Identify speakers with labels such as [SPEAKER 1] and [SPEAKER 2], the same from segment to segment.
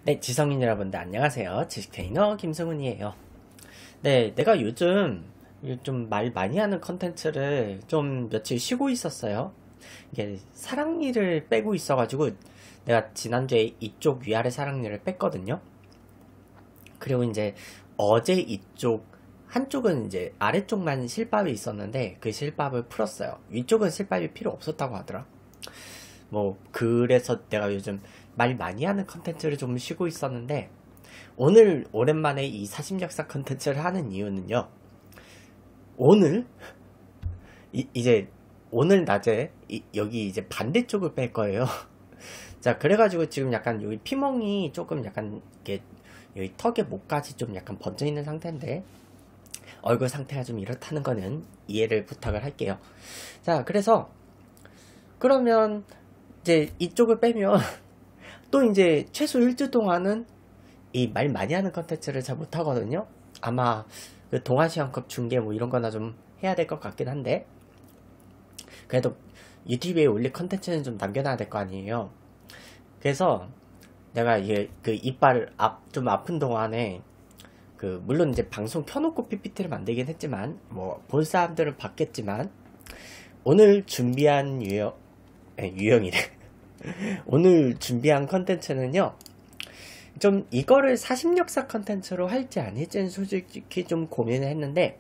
[SPEAKER 1] 네, 지성인 여러분들 안녕하세요. 지식 트레이너 김승훈이에요. 네, 내가 요즘 좀 말 많이 하는 컨텐츠를 좀 며칠 쉬고 있었어요. 이게 사랑니를 빼고 있어가지고 내가 지난주에 이쪽 위아래 사랑니를 뺐거든요. 그리고 이제 어제 이쪽 한쪽은 이제 아래쪽만 실밥이 있었는데 그 실밥을 풀었어요. 위쪽은 실밥이 필요 없었다고 하더라. 뭐 그래서 내가 요즘 말 많이 하는 컨텐츠를 좀 쉬고 있었는데 오늘 오랜만에 이 사심역사 컨텐츠를 하는 이유는요. 오늘 이제 오늘 낮에 여기 이제 반대쪽을 뺄 거예요. 자, 그래가지고 지금 약간 여기 피멍이 조금 약간 이게 여기 턱에 목까지 좀 약간 번져 있는 상태인데 얼굴 상태가 좀 이렇다는 거는 이해를 부탁을 할게요. 자, 그래서 그러면 이제 이쪽을 빼면 또 이제 최소 일주 동안은 이 말 많이 하는 컨텐츠를 잘 못하거든요. 아마 그 동아시안컵 중계 뭐 이런 거나 좀 해야 될 것 같긴 한데 그래도 유튜브에 올릴 컨텐츠는 좀 남겨놔야 될 거 아니에요. 그래서 내가 이게 그 이빨 좀 아픈 동안에 그 물론 이제 방송 켜놓고 PPT를 만들긴 했지만 뭐 본 사람들은 봤겠지만 오늘 준비한 유형이래. 오늘 준비한 컨텐츠는요. 좀 이거를 사심역사 컨텐츠로 할지 아닐지는 솔직히 좀 고민을 했는데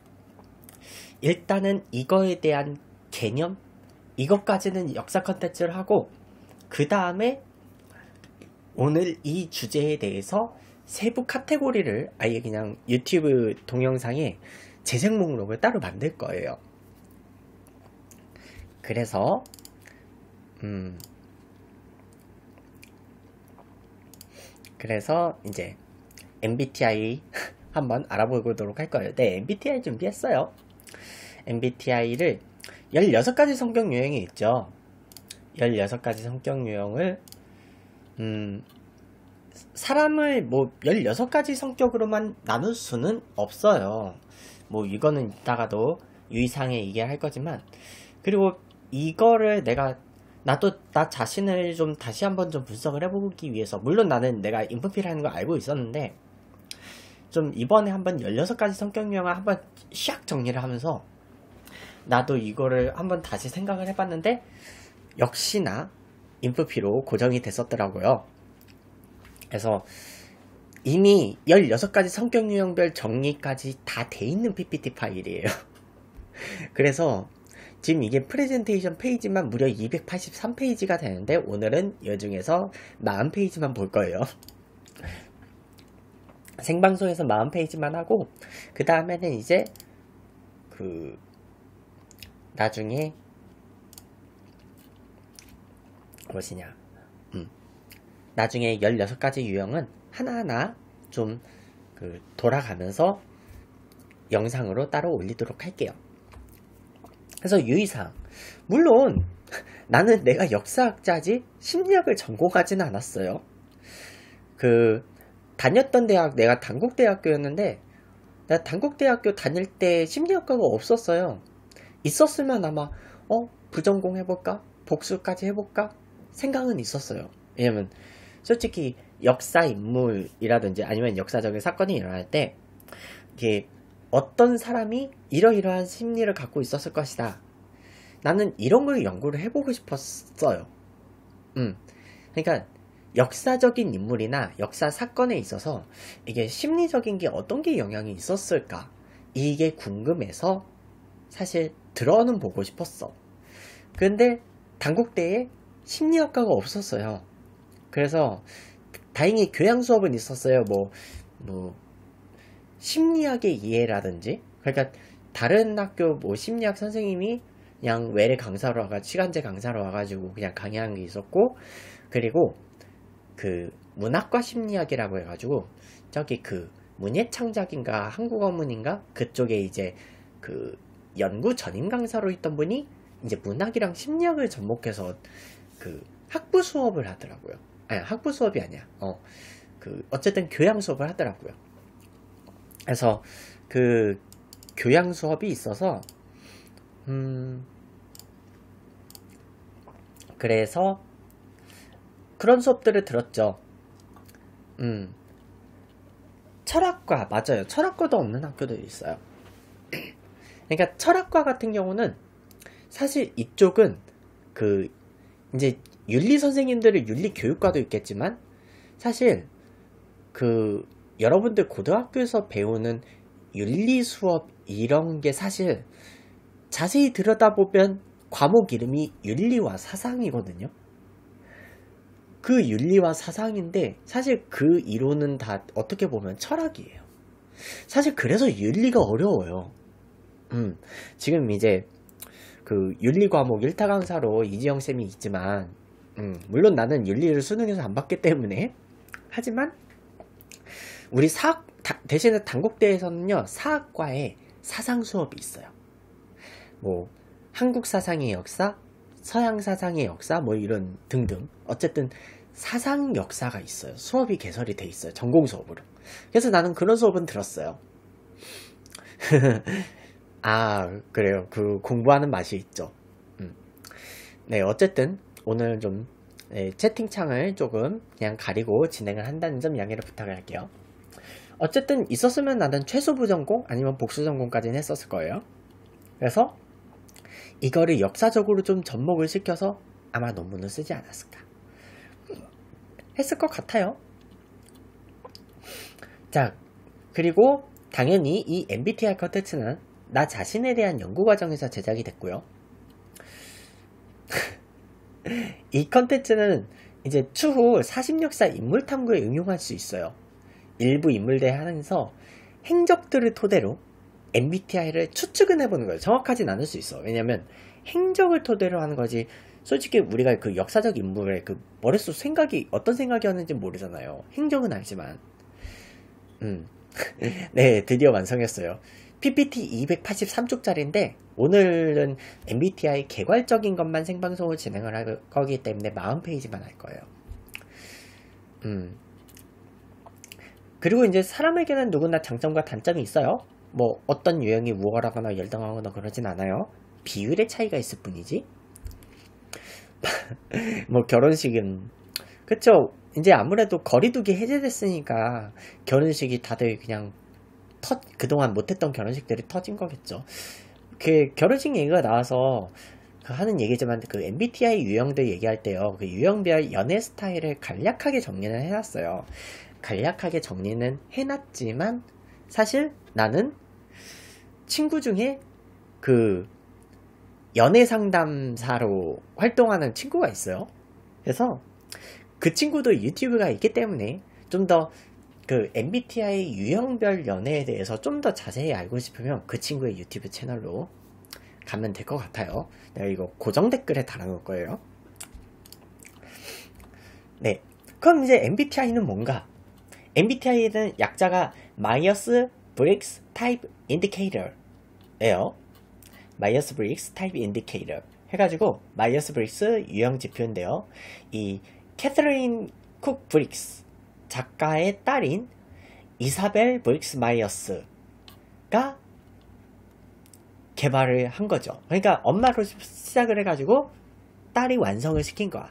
[SPEAKER 1] 일단은 이거에 대한 개념? 이것까지는 역사 컨텐츠를 하고 그 다음에 오늘 이 주제에 대해서 세부 카테고리를 아예 그냥 유튜브 동영상에 재생 목록을 따로 만들 거예요. 그래서 그래서 이제 MBTI 한번 알아보도록 할 거예요. 네, MBTI 준비했어요. MBTI를 16가지 성격 유형이 있죠. 16가지 성격 유형을 사람을 뭐 16가지 성격으로만 나눌 수는 없어요. 뭐 이거는 이따가도 유의사항에 얘기할 거지만 그리고 이거를 나도 나 자신을 좀 다시 한번 좀 분석을 해보기 위해서 물론 나는 내가 인프피라는 걸 알고 있었는데 좀 이번에 한번 16가지 성격 유형을 한번 샥 정리를 하면서 나도 이거를 한번 다시 생각을 해봤는데 역시나 인프피로 고정이 됐었더라고요. 그래서 이미 16가지 성격 유형별 정리까지 다 돼 있는 PPT 파일이에요. 그래서 지금 이게 프레젠테이션 페이지만 무려 283페이지가 되는데 오늘은 이 중에서 40페이지만 볼 거예요. 생방송에서 40페이지만 하고 그 다음에는 이제 그 나중에 무엇이냐 나중에 16가지 유형은 하나하나 좀 돌아가면서 영상으로 따로 올리도록 할게요. 그래서 유의사항 물론 나는 내가 역사학자지 심리학을 전공하지는 않았어요. 다녔던 대학 내가 단국대학교였는데 내가 단국대학교 다닐 때 심리학과가 없었어요. 있었으면 아마 부전공 해볼까? 복수까지 해볼까? 생각은 있었어요. 왜냐면 솔직히 역사 인물이라든지 아니면 역사적인 사건이 일어날 때 이게 어떤 사람이 이러이러한 심리를 갖고 있었을 것이다. 나는 이런 걸 연구를 해보고 싶었어요. 그러니까 역사적인 인물이나 역사 사건에 있어서 이게 심리적인 게 어떤 게 영향이 있었을까? 이게 궁금해서 사실 들어는 보고 싶었어. 근데 단국대에 심리학과가 없었어요. 그래서 다행히 교양 수업은 있었어요. 뭐 심리학의 이해라든지 그러니까 다른 학교 뭐 심리학 선생님이 그냥 외래 강사로 와가지고 시간제 강사로 와가지고 그냥 강의하는 게 있었고 그리고 문학과 심리학이라고 해가지고 저기 문예창작인가 한국어문인가 그쪽에 이제 연구 전임 강사로 있던 분이 이제 문학이랑 심리학을 접목해서 학부 수업을 하더라고요. 아니 학부 수업이 아니야. 어쨌든 교양 수업을 하더라고요. 그래서 교양 수업이 있어서 그래서 그런 수업들을 들었죠. 음, 철학과, 맞아요. 철학과도 없는 학교들이 있어요. 그러니까 철학과 같은 경우는 사실 이쪽은 그 이제 윤리 선생님들의 윤리 교육과도 있겠지만 사실 그 여러분들 고등학교에서 배우는 윤리 수업 이런 게 사실 자세히 들여다보면 과목 이름이 윤리와 사상이거든요. 그 윤리와 사상인데 사실 그 이론은 다 어떻게 보면 철학이에요. 사실 그래서 윤리가 어려워요. 지금 이제 그 윤리 과목 1타 강사로 이지영 쌤이 있지만 물론 나는 윤리를 수능에서 안 봤기 때문에 하지만 우리 대신에 단국대에서는요 사학과에 사상 수업이 있어요. 뭐 한국 사상의 역사, 서양 사상의 역사 뭐 이런 등등 어쨌든 사상 역사가 있어요. 수업이 개설이 돼 있어요. 전공 수업으로. 그래서 나는 그런 수업은 들었어요. 아 그래요. 그 공부하는 맛이 있죠. 네 어쨌든 오늘 좀 채팅창을 조금 그냥 가리고 진행을 한다는 점 양해를 부탁을 할게요. 어쨌든 있었으면 나는 최소 부전공 아니면 복수 전공까지는 했었을 거예요. 그래서 이거를 역사적으로 좀 접목을 시켜서 아마 논문을 쓰지 않았을까 했을 것 같아요. 자 그리고 당연히 이 MBTI 컨텐츠는 나 자신에 대한 연구 과정에서 제작이 됐고요. 이 컨텐츠는 이제 추후 사심역사 인물 탐구에 응용할 수 있어요. 일부 인물들 하면서 행적들을 토대로 MBTI를 추측은 해보는 거예요. 정확하진 않을 수 있어. 왜냐면 행적을 토대로 하는 거지. 솔직히 우리가 그 역사적 인물의 그 머릿속 생각이 어떤 생각이었는지 모르잖아요. 행적은 알지만. 네, 드디어 완성했어요. PPT 283쪽짜리인데 오늘은 MBTI 개괄적인 것만 생방송을 진행을 할 거기 때문에 40페이지만 할 거예요. 그리고 이제 사람에게는 누구나 장점과 단점이 있어요. 뭐 어떤 유형이 우월하거나 열등하거나 그러진 않아요. 비율의 차이가 있을 뿐이지. 뭐 결혼식은 그쵸. 이제 아무래도 거리두기 해제됐으니까 결혼식이 다들 그냥 그동안 못했던 결혼식들이 터진 거겠죠. 그 결혼식 얘기가 나와서 하는 얘기지만 그 MBTI 유형들 얘기할 때요. 그 유형별 연애 스타일을 간략하게 정리는 해놨어요. 간략하게 정리는 해놨지만 사실 나는 친구 중에 그 연애 상담사로 활동하는 친구가 있어요. 그래서 그 친구도 유튜브가 있기 때문에 좀 더 그 MBTI 유형별 연애에 대해서 좀 더 자세히 알고 싶으면 그 친구의 유튜브 채널로 가면 될 것 같아요. 내가 이거 고정 댓글에 달아놓을 거예요. 네, 그럼 이제 MBTI는 뭔가? MBTI는 약자가 마이어스 브릭스 타입 인디케이터예요. 마이어스 브릭스 타입 인디케이터 해가지고 마이어스 브릭스 유형 지표인데요. 이 캐서린 쿡 브릭스 작가의 딸인 이사벨 브릭스 마이어스가 개발을 한 거죠. 그러니까 엄마로 시작을 해가지고 딸이 완성을 시킨 거야.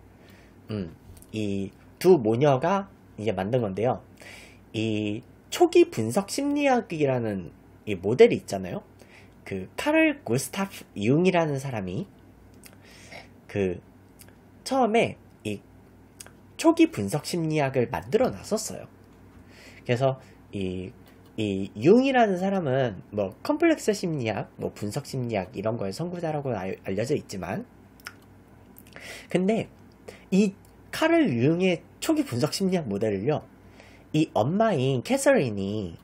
[SPEAKER 1] 이 두 모녀가 이제 만든 건데요. 이 초기 분석 심리학이라는 이 모델이 있잖아요. 그 카를 구스타프 융이라는 사람이 그 처음에 이 초기 분석 심리학을 만들어 놨었어요. 그래서 이 융이라는 사람은 뭐 컴플렉스 심리학, 뭐 분석 심리학 이런 거의 선구자라고 알려져 있지만 근데 이 카를 융의 초기 분석 심리학 모델을요. 이 엄마인 캐서린이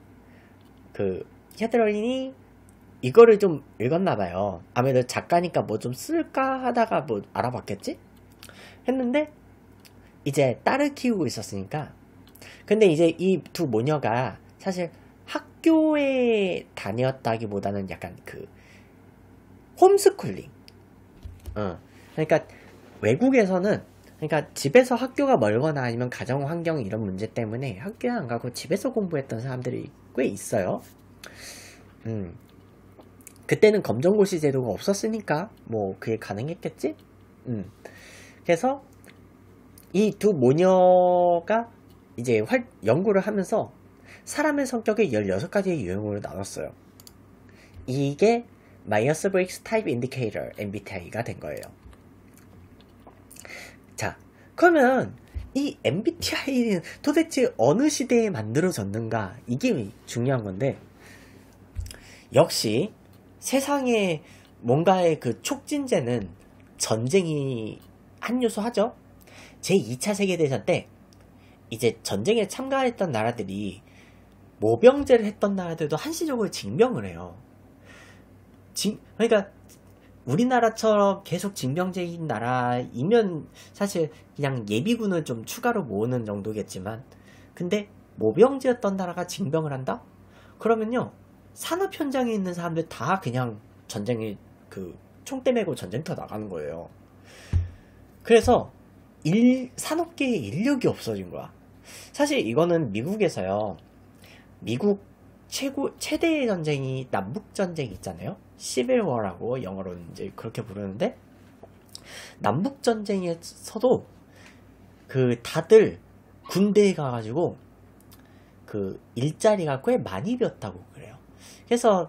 [SPEAKER 1] 이거를 좀 읽었나봐요. 아무래도 작가니까 뭐 좀 쓸까 하다가 뭐 알아봤겠지? 했는데 이제 딸을 키우고 있었으니까 근데 이제 이 두 모녀가 사실 학교에 다녔다기보다는 약간 그 홈스쿨링 그러니까 외국에서는 그러니까 집에서 학교가 멀거나 아니면 가정 환경 이런 문제 때문에 학교에 안 가고 집에서 공부했던 사람들이 꽤 있어요. 그때는 검정고시 제도가 없었으니까 뭐 그게 가능했겠지? 그래서 이 두 모녀가 이제 연구를 하면서 사람의 성격을 16가지의 유형으로 나눴어요. 이게 마이어스-브릭스 타입 인디케이터 MBTI가 된 거예요. 자, 그러면 이 MBTI는 도대체 어느 시대에 만들어졌는가? 이게 중요한 건데, 역시 세상에 뭔가의 그 촉진제는 전쟁이 한 요소 하죠. 제2차 세계대전 때 이제 전쟁에 참가했던 나라들이 모병제를 했던 나라들도 한시적으로 징병을 해요. 그러니까 우리나라처럼 계속 징병제인 나라이면 사실 그냥 예비군을 좀 추가로 모으는 정도겠지만, 근데 모병제였던 나라가 징병을 한다? 그러면요, 산업 현장에 있는 사람들 다 그냥 전쟁에 총대 메고 전쟁터 나가는 거예요. 그래서 산업계의 인력이 없어진 거야. 사실 이거는 미국에서요, 미국 최대의 전쟁이 남북전쟁 있잖아요. 시빌워라고 영어로 이제 그렇게 부르는데, 남북전쟁에서도 다들 군대에 가가지고 일자리가 꽤 많이 비었다고 그래요. 그래서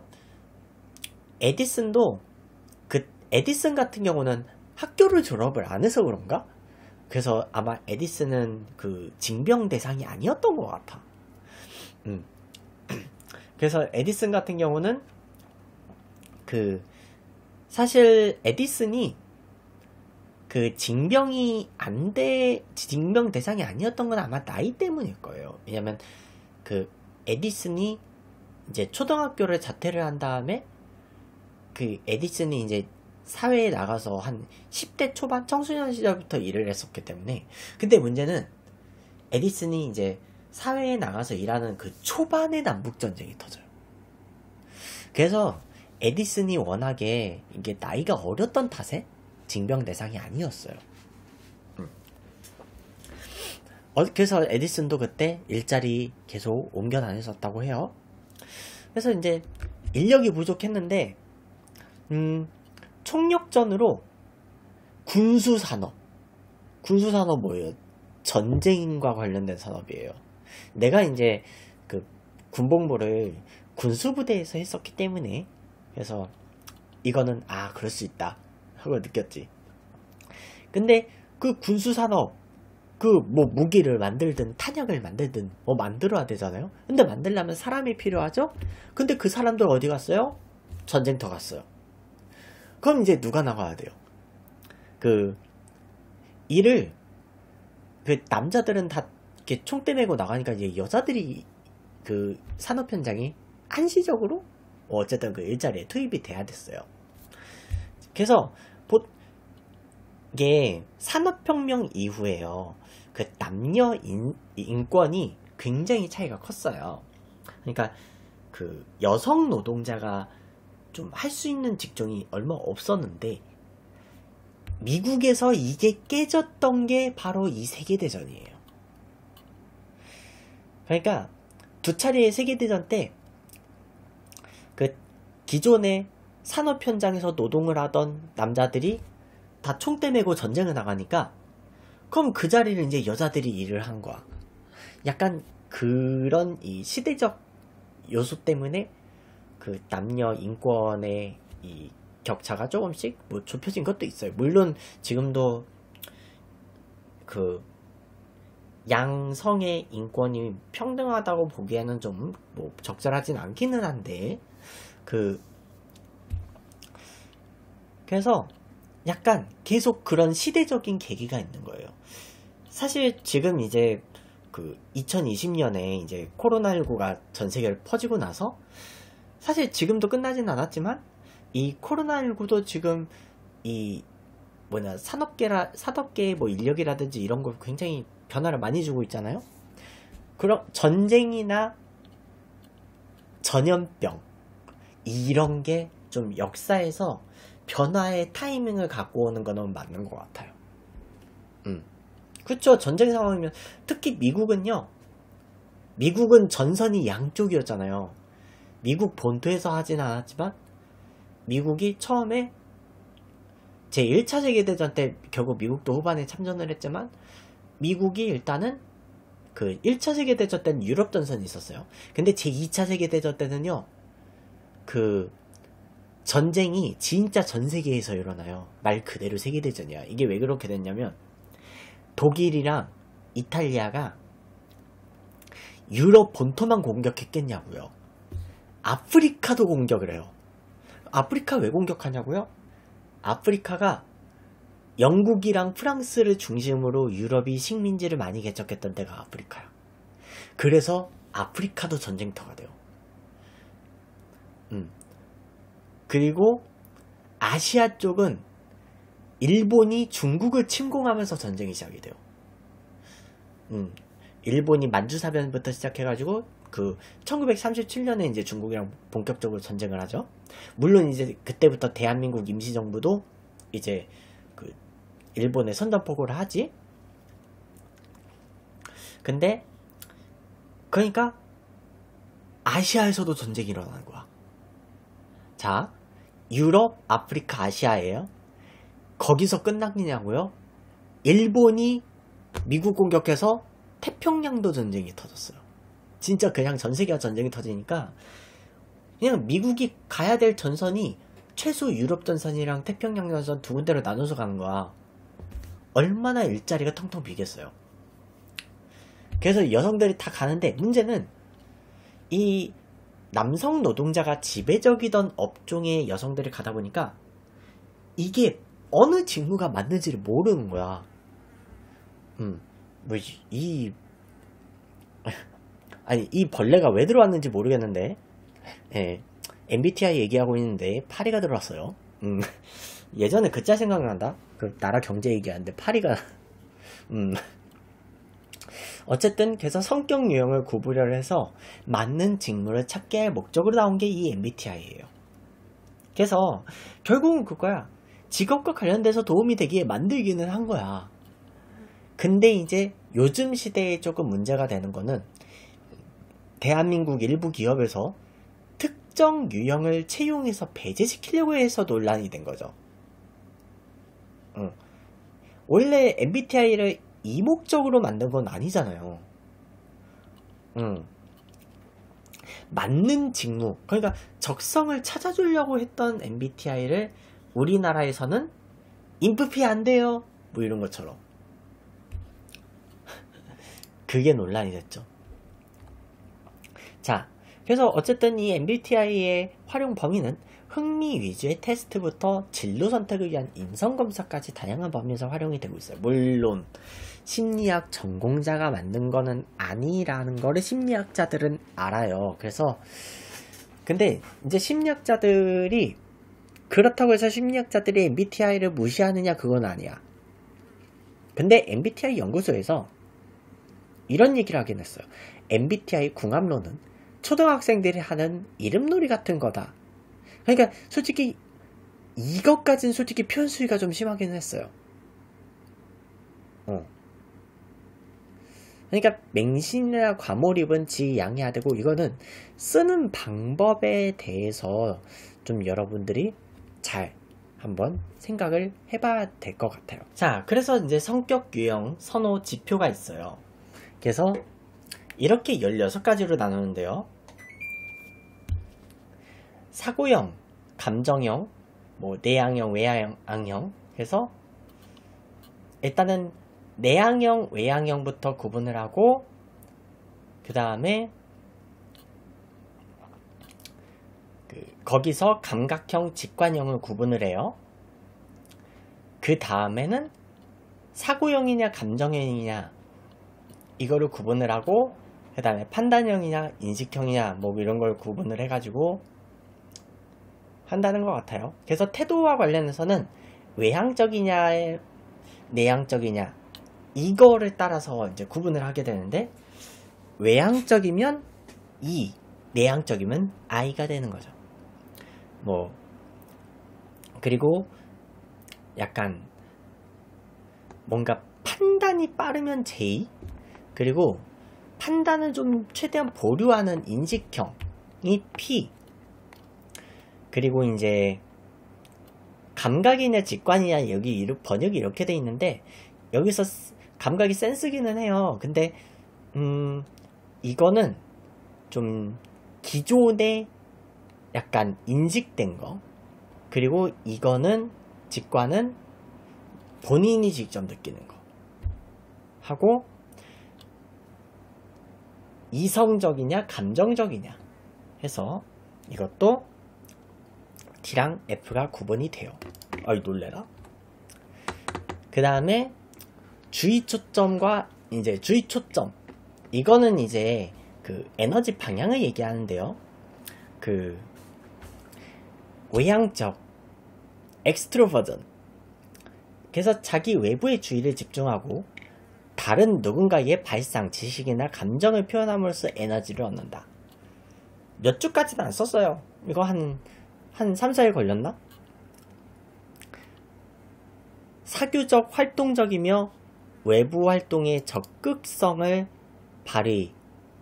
[SPEAKER 1] 에디슨 같은 경우는 학교를 졸업을 안 해서 그런가? 그래서 아마 에디슨은 징병 대상이 아니었던 것 같아. 그래서 에디슨 같은 경우는 사실 에디슨이 징병 대상이 아니었던 건 아마 나이 때문일 거예요. 왜냐면 에디슨이 이제 초등학교를 자퇴를 한 다음에 에디슨이 이제 사회에 나가서 한 10대 초반 청소년 시절부터 일을 했었기 때문에. 근데 문제는 에디슨이 이제 사회에 나가서 일하는 초반에 남북전쟁이 터져요. 그래서 에디슨이 워낙에 이게 나이가 어렸던 탓에 징병 대상이 아니었어요. 그래서 에디슨도 그때 일자리 계속 옮겨 다녔었다고 해요. 그래서 이제 인력이 부족했는데, 총력전으로 군수산업 뭐예요? 전쟁과 관련된 산업이에요. 내가 이제 군복무를 군수부대에서 했었기 때문에, 그래서 이거는 그럴 수 있다 하고 느꼈지. 근데 군수산업, 무기를 만들든 탄약을 만들든 만들어야 되잖아요. 근데 만들려면 사람이 필요하죠. 근데 그 사람들 어디 갔어요? 전쟁터 갔어요. 그럼 이제 누가 나가야 돼요? 일을 남자들은 다 이렇게 총대 메고 나가니까 이제 여자들이 산업 현장에 한시적으로 어쨌든 일자리에 투입이 돼야 됐어요. 그래서 이게 산업혁명 이후에요, 남녀 인권이 굉장히 차이가 컸어요. 그러니까 여성 노동자가 좀 할 수 있는 직종이 얼마 없었는데, 미국에서 이게 깨졌던 게 바로 이 세계대전이에요. 그러니까 두 차례의 세계대전 때 기존의 산업 현장에서 노동을 하던 남자들이 다 총대 메고 전쟁을 나가니까, 그럼 그 자리를 이제 여자들이 일을 한 거야. 약간 그런 이 시대적 요소 때문에 남녀 인권의 이 격차가 조금씩 좁혀진 것도 있어요. 물론 지금도 양성의 인권이 평등하다고 보기에는 좀 적절하진 않기는 한데, 그래서 약간 계속 그런 시대적인 계기가 있는 거예요. 사실 지금 이제 2020년에 이제 코로나19가 전 세계를 퍼지고 나서, 사실 지금도 끝나진 않았지만 이 코로나19도 지금 산업계의 인력이라든지 이런 걸 굉장히 변화를 많이 주고 있잖아요. 그럼 전쟁이나 전염병 이런 게 좀 역사에서 변화의 타이밍을 갖고 오는 거는 맞는 것 같아요. 그쵸. 전쟁 상황이면, 특히 미국은 전선이 양쪽이었잖아요. 미국 본토에서 하진 않았지만, 미국이 처음에 제1차 세계대전 때 결국 미국도 후반에 참전을 했지만, 미국이 일단은 그 1차 세계대전 때는 유럽 전선이 있었어요. 근데 제 2차 세계대전 때는요, 그 전쟁이 진짜 전 세계에서 일어나요. 말 그대로 세계대전이야. 이게 왜 그렇게 됐냐면 독일이랑 이탈리아가 유럽 본토만 공격했겠냐고요. 아프리카도 공격을 해요. 아프리카 왜 공격하냐고요? 아프리카가 영국이랑 프랑스를 중심으로 유럽이 식민지를 많이 개척했던 데가 아프리카야. 그래서 아프리카도 전쟁터가 돼요. 그리고 아시아 쪽은 일본이 중국을 침공하면서 전쟁이 시작이 돼요. 일본이 만주사변부터 시작해가지고 그 1937년에 이제 중국이랑 본격적으로 전쟁을 하죠. 물론 이제 그때부터 대한민국 임시정부도 이제 그 일본에 선전포고를 하지. 근데 그러니까 아시아에서도 전쟁이 일어나는 거야. 자, 유럽, 아프리카, 아시아예요. 거기서 끝났냐고요? 일본이 미국 공격해서 태평양도 전쟁이 터졌어요. 진짜 그냥 전 세계가 전쟁이 터지니까 그냥 미국이 가야 될 전선이 최소 유럽 전선이랑 태평양 전선 두 군데로 나눠서 가는 거야. 얼마나 일자리가 텅텅 비겠어요. 그래서 여성들이 다 가는데 문제는 이 남성 노동자가 지배적이던 업종의 여성들이 가다 보니까 이게 어느 직무가 맞는지를 모르는 거야. 아니, 이 벌레가 왜 들어왔는지 모르겠는데, 예, MBTI 얘기하고 있는데, 파리가 들어왔어요. 예전에 그 짤 생각난다? 그, 나라 경제 얘기하는데, 파리가, 어쨌든, 그래서 성격 유형을 구분을 해서, 맞는 직무를 찾게 할 목적으로 나온 게 이 MBTI예요. 그래서, 결국은 그거야. 직업과 관련돼서 도움이 되기에 만들기는 한 거야. 근데 이제, 요즘 시대에 조금 문제가 되는 거는, 대한민국 일부 기업에서 특정 유형을 채용해서 배제시키려고 해서 논란이 된 거죠. 원래 MBTI를 이목적으로 만든 건 아니잖아요. 맞는 직무, 그러니까 적성을 찾아주려고 했던 MBTI를 우리나라에서는 인프피 안 돼요, 뭐 이런 것처럼. 그게 논란이 됐죠. 자, 그래서 어쨌든 이 MBTI의 활용 범위는 흥미 위주의 테스트부터 진로 선택을 위한 인성검사까지 다양한 범위에서 활용이 되고 있어요. 물론 심리학 전공자가 만든 거는 아니라는 거를 심리학자들은 알아요. 그래서 근데 이제 심리학자들이 그렇다고 해서 심리학자들이 MBTI를 무시하느냐, 그건 아니야. 근데 MBTI 연구소에서 이런 얘기를 하긴 했어요. MBTI 궁합론은 초등학생들이 하는 이름놀이 같은 거다. 그러니까 솔직히 이것까지는 솔직히 표현 수위가 좀 심하긴 했어요. 그러니까 맹신이나 과몰입은 지양해야 되고, 이거는 쓰는 방법에 대해서 좀 여러분들이 잘 한번 생각을 해봐야 될 것 같아요. 자, 그래서 이제 성격 유형 선호 지표가 있어요. 그래서 이렇게 16가지로 나누는데요. 사고형, 감정형, 뭐 내향형, 외향형 해서 일단은 내향형, 외향형부터 구분을 하고, 그 다음에 거기서 감각형, 직관형을 구분을 해요. 그 다음에는 사고형이냐 감정형이냐 이거를 구분을 하고, 그 다음에 판단형이냐 인식형이냐 뭐 이런 걸 구분을 해가지고 한다는 것 같아요. 그래서 태도와 관련해서는 외향적이냐 내향적이냐 이거를 따라서 이제 구분을 하게 되는데, 외향적이면 E, 내향적이면 I가 되는 거죠. 뭐 그리고 약간 뭔가 판단이 빠르면 J, 그리고 판단을 좀 최대한 보류하는 인식형이 P, 그리고 이제 감각이냐 직관이냐 여기 번역이 이렇게 돼 있는데, 여기서 감각이 센스기는 해요. 근데 이거는 좀 기존에 약간 인식된 거. 그리고 이거는 직관은 본인이 직접 느끼는 거. 하고 이성적이냐 감정적이냐 해서 이것도 T랑 F가 구분이 돼요. 어이 놀래라. 그 다음에 주의 초점과 이제 주의 초점. 이거는 이제 그 에너지 방향을 얘기하는데요. 그 외향적 엑스트로버전. 그래서 자기 외부의 주의를 집중하고 다른 누군가의 발상, 지식이나 감정을 표현함으로써 에너지를 얻는다. 몇 주까지는 안 썼어요. 이거 한 3, 4일 걸렸나? 사교적, 활동적이며 외부 활동에 적극성을 발휘하죠.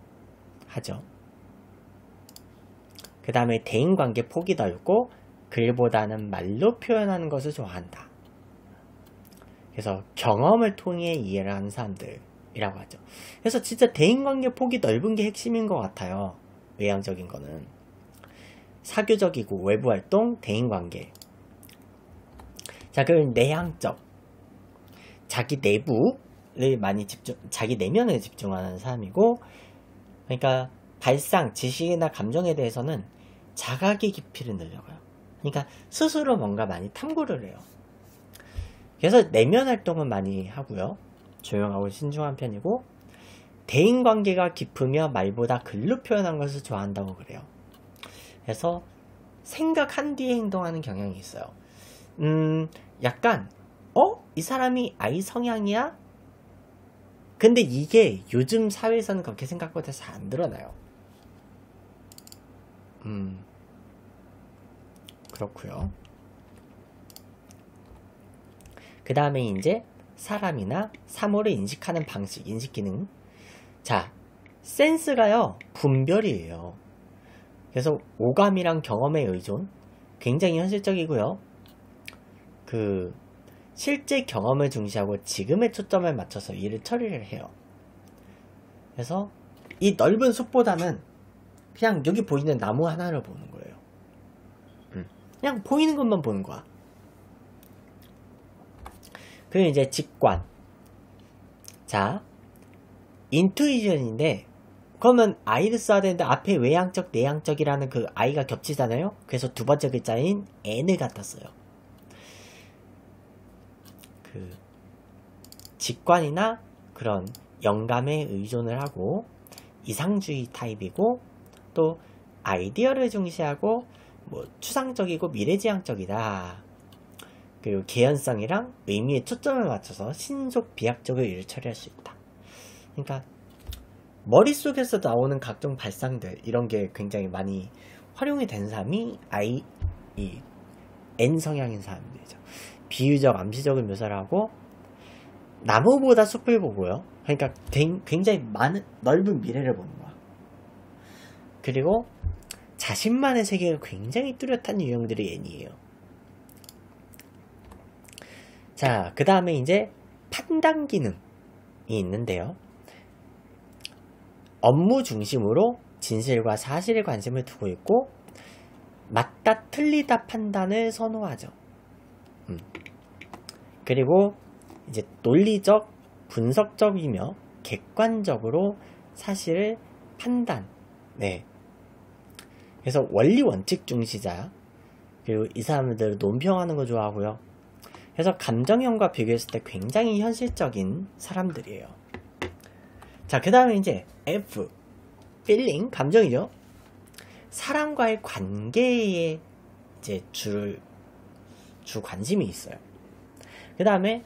[SPEAKER 1] 그 다음에 대인관계 폭이 넓고 글보다는 말로 표현하는 것을 좋아한다. 그래서 경험을 통해 이해를 하는 사람들이라고 하죠. 그래서 진짜 대인관계 폭이 넓은 게 핵심인 것 같아요. 외향적인 거는. 사교적이고 외부활동, 대인관계. 자, 그럼 내향적. 자기 내부를 많이 자기 내면에 집중하는 사람이고, 그러니까 발상, 지식이나 감정에 대해서는 자각의 깊이를 늘려가요. 그러니까 스스로 뭔가 많이 탐구를 해요. 그래서 내면 활동은 많이 하고요. 조용하고 신중한 편이고, 대인관계가 깊으며 말보다 글로 표현한 것을 좋아한다고 그래요. 그래서 생각한 뒤에 행동하는 경향이 있어요. 약간 이 사람이 I 성향이야? 근데 이게 요즘 사회에서는 그렇게 생각보다 잘 안 드러나요. 그렇고요. 그 다음에 이제 사람이나 사물을 인식하는 방식, 인식 기능. 자, 센스가요, 분별이에요. 그래서 오감이랑 경험의 의존, 굉장히 현실적이고요. 실제 경험을 중시하고 지금의 초점을 맞춰서 일을 처리를 해요. 그래서 이 넓은 숲보다는 그냥 여기 보이는 나무 하나를 보는 거예요. 그냥 보이는 것만 보는 거야. 그리고 이제 직관. 자, 인투이션인데, 그러면 I를 써야 되는데 앞에 외향적, 내향적이라는 그 I가 겹치잖아요. 그래서 두 번째 글자인 N을 갖다 써요. 직관이나 그런 영감에 의존을 하고 이상주의 타입이고, 또 아이디어를 중시하고 추상적이고 미래지향적이다. 그리고 개연성이랑 의미에 초점을 맞춰서 신속 비약적으로 일을 처리할 수 있다. 그러니까 머릿속에서 나오는 각종 발상들, 이런 게 굉장히 많이 활용이 된 사람이 N 성향인 사람들이죠. 비유적, 암시적인 묘사를 하고 나무보다 숲을 보고요. 그러니까 굉장히 넓은 미래를 보는 거야. 그리고 자신만의 세계가 굉장히 뚜렷한 유형들이 N이에요. 자, 그 다음에 이제 판단 기능이 있는데요. 업무 중심으로 진실과 사실에 관심을 두고 있고, 맞다 틀리다 판단을 선호하죠. 그리고 이제 논리적, 분석적이며 객관적으로 사실을 판단. 네. 그래서 원리 원칙 중시자. 그리고 이 사람들은 논평하는 거 좋아하고요. 그래서 감정형과 비교했을 때 굉장히 현실적인 사람들이에요. 자, 그 다음에 이제 F, feeling, 감정이죠. 사람과의 관계에 이제 주 관심이 있어요. 그 다음에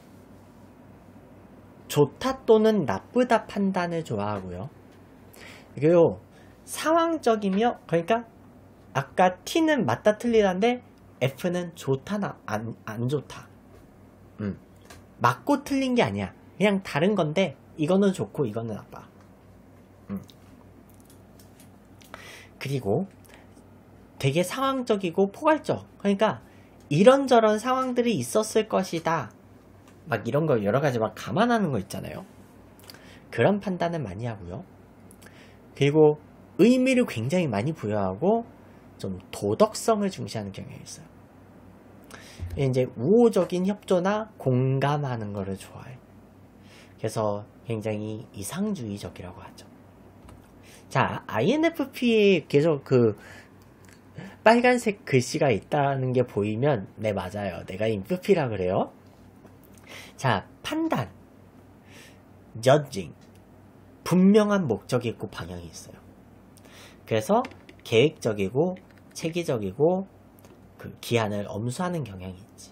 [SPEAKER 1] 좋다 또는 나쁘다 판단을 좋아하고요. 그리고 상황적이며, 그러니까 아까 T는 맞다 틀리다인데 F는 좋다 안 좋다. 맞고 틀린 게 아니야. 그냥 다른 건데 이거는 좋고 이거는 나빠. 그리고 되게 상황적이고 포괄적. 그러니까 이런저런 상황들이 있었을 것이다. 막 이런 거 여러 가지 막 감안하는 거 있잖아요. 그런 판단을 많이 하고요. 그리고 의미를 굉장히 많이 부여하고 좀 도덕성을 중시하는 경향이 있어요. 이제 우호적인 협조나 공감하는 거를 좋아해. 그래서 굉장히 이상주의적이라고 하죠. 자, INFP에 계속 그 빨간색 글씨가 있다는 게 보이면 네, 맞아요. 내가 INFP라 그래요. 자, 판단, judging, 분명한 목적이 있고 방향이 있어요. 그래서 계획적이고 체계적이고 그 기한을 엄수하는 경향이 있지.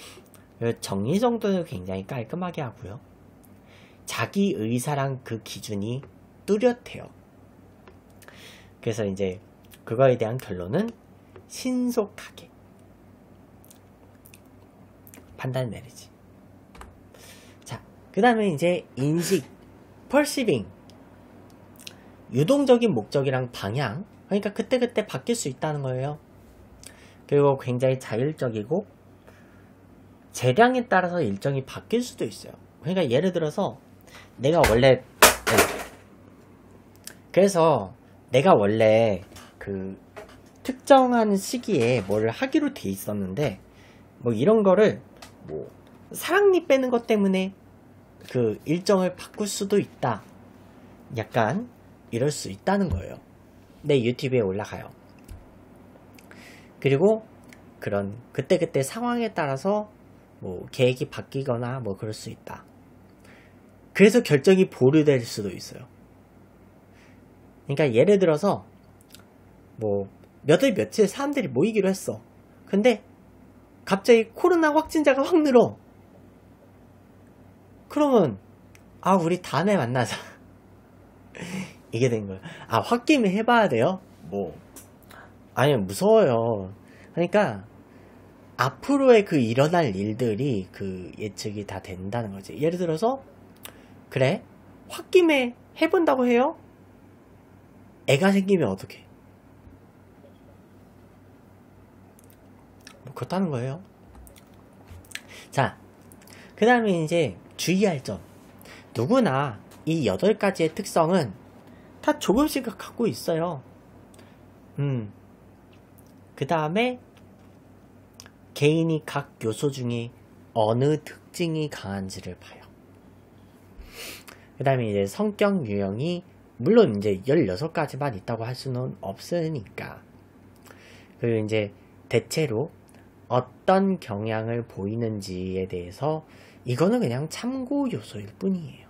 [SPEAKER 1] 정리정돈을 굉장히 깔끔하게 하고요. 자기 의사랑 그 기준이 뚜렷해요. 그래서 이제 그거에 대한 결론은 신속하게 판단을 내리지. 자, 그 다음에 이제 인식, perceiving, 유동적인 목적이랑 방향, 그러니까 그때그때 바뀔 수 있다는 거예요. 그리고 굉장히 자율적이고 재량에 따라서 일정이 바뀔 수도 있어요. 그러니까 예를 들어서 내가 원래 그래서 내가 원래 그 특정한 시기에 뭘 하기로 돼 있었는데 뭐 이런 거를 뭐 사랑니 빼는 것 때문에 그 일정을 바꿀 수도 있다. 약간 이럴 수 있다는 거예요. 내 유튜브에 올라가요. 그리고 그런 그때그때 상황에 따라서 뭐 계획이 바뀌거나 뭐 그럴 수 있다. 그래서 결정이 보류될 수도 있어요. 그러니까 예를 들어서 뭐 몇 월 며칠 사람들이 모이기로 했어. 근데 갑자기 코로나 확진자가 확 늘어. 그러면 아, 우리 다음에 만나자. 이게 된 거야. 아, 홧김에 해봐야 돼요? 뭐 아니면 무서워요. 그러니까 앞으로의 그 일어날 일들이 그 예측이 다 된다는 거지. 예를 들어서 그래, 홧김에 해본다고 해요? 애가 생기면 어떡해? 뭐 그렇다는 거예요. 자, 그 다음에 이제 주의할 점. 누구나 이 8가지의 특성은 다 조금씩 갖고 있어요. 그 다음에 개인이 각 요소 중에 어느 특징이 강한지를 봐요. 그 다음에 이제 성격 유형이 물론 이제 16가지만 있다고 할 수는 없으니까. 그리고 이제 대체로 어떤 경향을 보이는지에 대해서 이거는 그냥 참고 요소일 뿐이에요.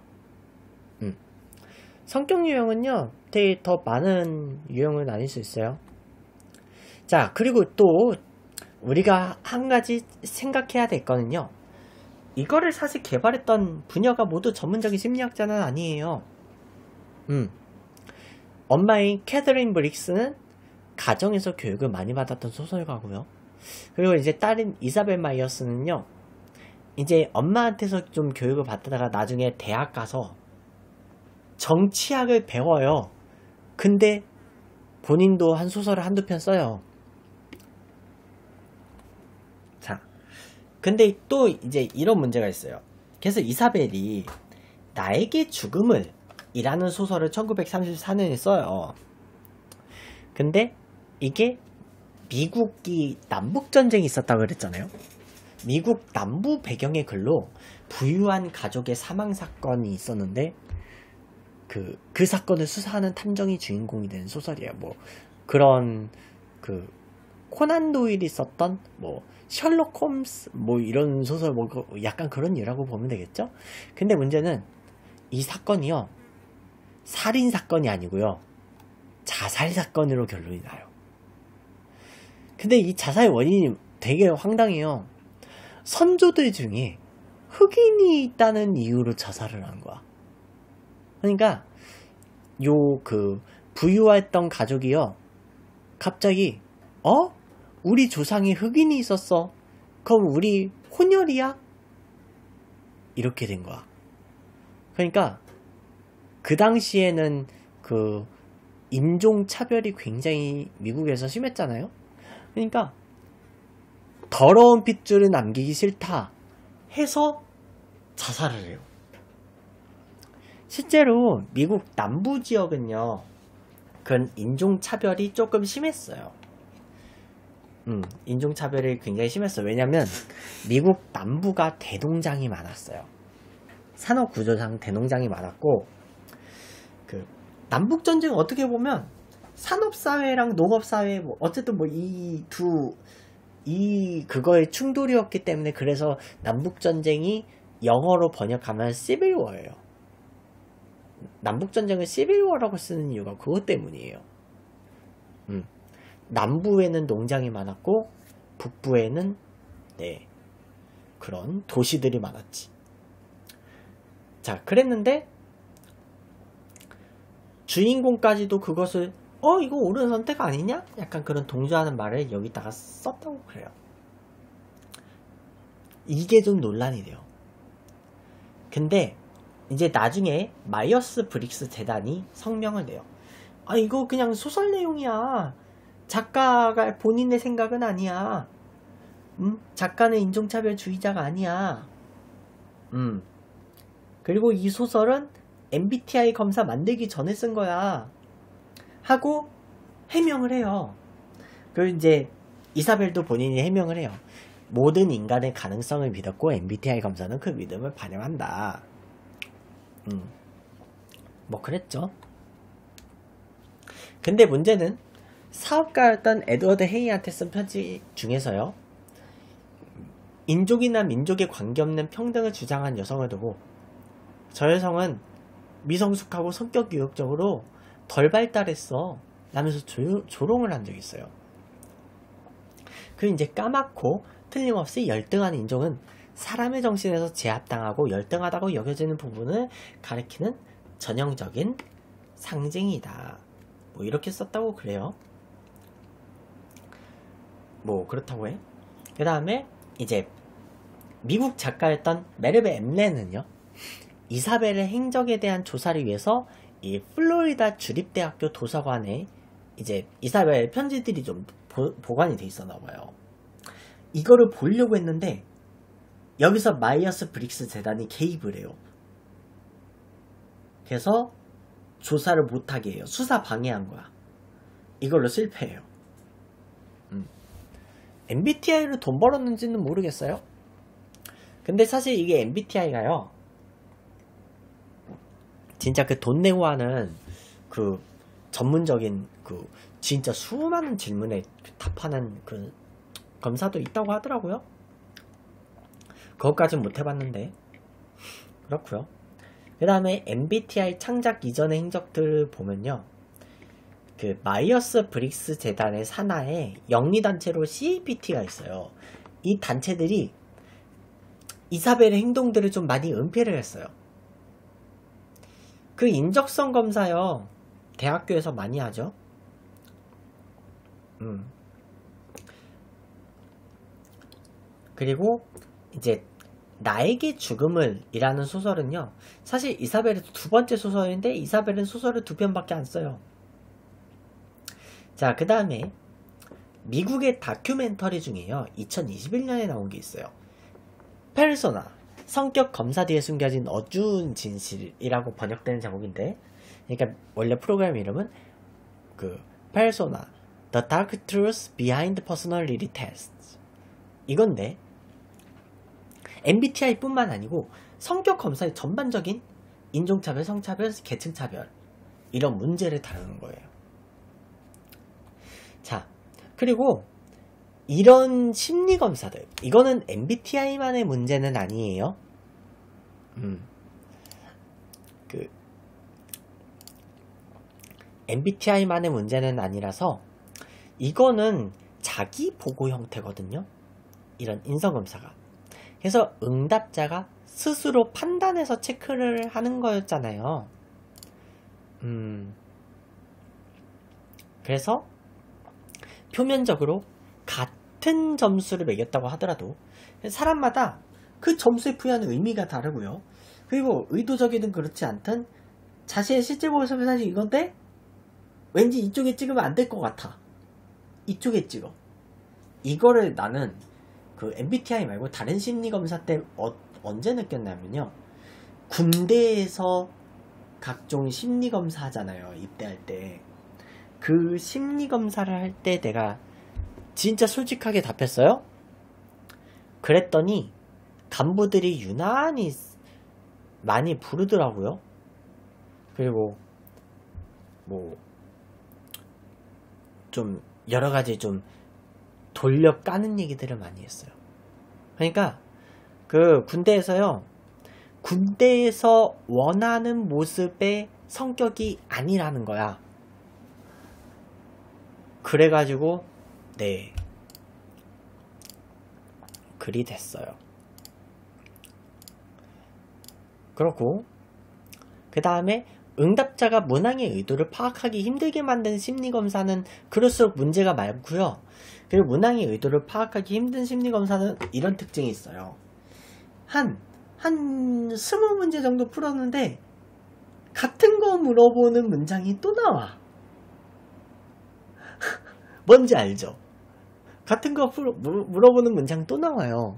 [SPEAKER 1] 성격 유형은요, 되게 더 많은 유형을 나뉠 수 있어요. 자, 그리고 또 우리가 한 가지 생각해야 될 거는요, 이거를 사실 개발했던 분야가 모두 전문적인 심리학자는 아니에요. 엄마인 캐서린 브릭스는 가정에서 교육을 많이 받았던 소설가고요. 그리고 이제 딸인 이사벨 마이어스는요, 이제 엄마한테서 좀 교육을 받다가 나중에 대학 가서 정치학을 배워요. 근데 본인도 한 소설을 한두 편 써요. 자, 근데 또 이제 이런 문제가 있어요. 그래서 이사벨이 나에게 죽음을 이라는 소설을 1934년에 써요. 근데 이게 미국이 남북전쟁이 있었다고 그랬잖아요. 미국 남부 배경의 글로 부유한 가족의 사망사건이 있었는데 그 사건을 수사하는 탐정이 주인공이 된 소설이에요. 뭐 그런 그 코난 도일이 썼던 뭐 셜록 홈스 뭐 이런 소설 뭐 약간 그런 류라고 보면 되겠죠. 근데 문제는 이 사건이요, 살인 사건이 아니고요, 자살 사건으로 결론이 나요. 근데 이 자살 원인이 되게 황당해요. 선조들 중에 흑인이 있다는 이유로 자살을 한 거야. 그러니까 부유했던 가족이요, 갑자기 우리 조상에 흑인이 있었어. 그럼 우리 혼혈이야? 이렇게 된 거야. 그러니까 그 당시에는 그 인종차별이 굉장히 미국에서 심했잖아요. 그러니까 더러운 핏줄을 남기기 싫다 해서 자살을 해요. 실제로 미국 남부 지역은요, 그런 인종차별이 조금 심했어요. 인종차별이 굉장히 심했어요. 왜냐면 미국 남부가 대농장이 많았어요. 산업구조상 대농장이 많았고, 그 남북전쟁은 어떻게 보면 산업사회랑 농업사회, 뭐 어쨌든 뭐 그거의 충돌이었기 때문에, 그래서 남북전쟁이 영어로 번역하면 시빌워예요. 남북전쟁을 시빌워라고 쓰는 이유가 그것 때문이에요. 남부에는 농장이 많았고 북부에는 그런 도시들이 많았지. 자, 그랬는데 주인공까지도 그것을 이거 옳은 선택 아니냐? 약간 그런 동조하는 말을 여기다가 썼다고 그래요. 이게 좀 논란이 돼요. 근데 이제 나중에 마이어스 브릭스 재단이 성명을 내요. 이거 그냥 소설 내용이야. 작가가 본인의 생각은 아니야. 작가는 인종차별주의자가 아니야. 그리고 이 소설은 MBTI 검사 만들기 전에 쓴 거야. 하고 해명을 해요. 그리고 이제 이사벨도 본인이 해명을 해요. 모든 인간의 가능성을 믿었고 MBTI 검사는 그 믿음을 반영한다. 뭐 그랬죠. 근데 문제는 사업가였던 에드워드 헤이한테 쓴 편지 중에서요, 인종이나 민족에 관계없는 평등을 주장한 여성을 두고 저 여성은 미성숙하고 성격 유혹적으로 덜 발달했어 라면서 조롱을 한 적이 있어요. 그 이제 까맣고 틀림없이 열등한 인종은 사람의 정신에서 제압당하고 열등하다고 여겨지는 부분을 가리키는 전형적인 상징이다. 뭐 이렇게 썼다고 그래요. 뭐 그렇다고 해. 그 다음에 이제 미국 작가였던 메르베 엠렌은요, 이사벨의 행적에 대한 조사를 위해서 이 플로리다 주립대학교 도서관에 이제 이사벨 편지들이 좀 보관이 돼 있었나 봐요. 이거를 보려고 했는데 여기서 마이어스 브릭스 재단이 개입을 해요. 그래서 조사를 못하게 해요. 수사 방해한 거야. 이걸로 실패해요. MBTI로 돈 벌었는지는 모르겠어요. 근데 사실 이게 MBTI가요, 진짜 그 돈 내고 하는 그 전문적인 그 진짜 수많은 질문에 답하는 그 검사도 있다고 하더라고요. 그것까진 못 해봤는데. 그렇고요. 그 다음에 MBTI 창작 이전의 행적들을 보면요, 그 마이어스 브릭스 재단의 산하에 영리단체로 CAPT가 있어요. 이 단체들이 이사벨의 행동들을 좀 많이 은폐를 했어요. 그 인적성 검사요, 대학교에서 많이 하죠. 그리고 이제 나에게 죽음을 이라는 소설은요, 사실 이사벨의 두 번째 소설인데 이사벨은 소설을 2편밖에 안 써요. 자, 그 다음에 미국의 다큐멘터리 중에요, 2021년에 나온 게 있어요. 페르소나, 성격 검사 뒤에 숨겨진 어두운 진실이라고 번역되는 제목인데, 그러니까 원래 프로그램 이름은 그 페르소나, The Dark Truth Behind Personality Tests 이건데, MBTI 뿐만 아니고 성격 검사의 전반적인 인종차별, 성차별, 계층차별 이런 문제를 다루는 거예요. 자, 그리고 이런 심리검사들, 이거는 MBTI만의 문제는 아니에요. MBTI만의 문제는 아니라서 이거는 자기 보고 형태거든요. 이런 인성검사가. 그래서 응답자가 스스로 판단해서 체크를 하는 거였잖아요. 그래서 표면적으로 같은 점수를 매겼다고 하더라도 사람마다 그 점수에 부여하는 의미가 다르고요. 그리고 의도적이든 그렇지 않든 자신의 실제 모습이 사실 이건데 왠지 이쪽에 찍으면 안 될 것 같아. 이쪽에 찍어. 이거를 나는 그 MBTI 말고 다른 심리검사 때 언제 느꼈냐면요, 군대에서 각종 심리검사 하잖아요. 입대할 때. 그 심리검사를 할 때 내가 진짜 솔직하게 답했어요. 그랬더니 간부들이 유난히 많이 부르더라고요. 그리고 뭐 좀 여러가지 좀 돌려 까는 얘기들을 많이 했어요. 그러니까 그 군대에서요, 군대에서 원하는 모습의 성격이 아니라는 거야. 그래가지고 네, 그리 됐어요. 그렇고 그 다음에 응답자가 문항의 의도를 파악하기 힘들게 만든 심리검사는 그럴수록 문제가 많고요. 그리고 문항의 의도를 파악하기 힘든 심리검사는 이런 특징이 있어요. 한 20문제 정도 풀었는데 같은 거 물어보는 문장이 또 나와. 뭔지 알죠? 같은 거 물어보는 문장 또 나와요.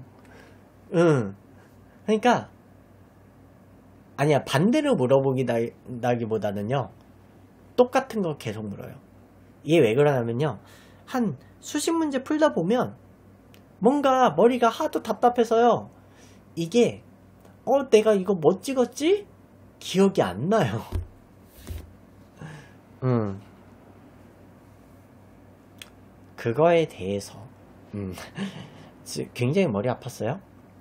[SPEAKER 1] 그러니까 아니야, 반대로 물어보기보다는요, 똑같은 거 계속 물어요. 이게 왜 그러냐면요, 한 수십 문제 풀다 보면 뭔가 머리가 하도 답답해서요, 이게 내가 이거 뭐 찍었지? 기억이 안 나요. 그거에 대해서 굉장히 머리 아팠어요.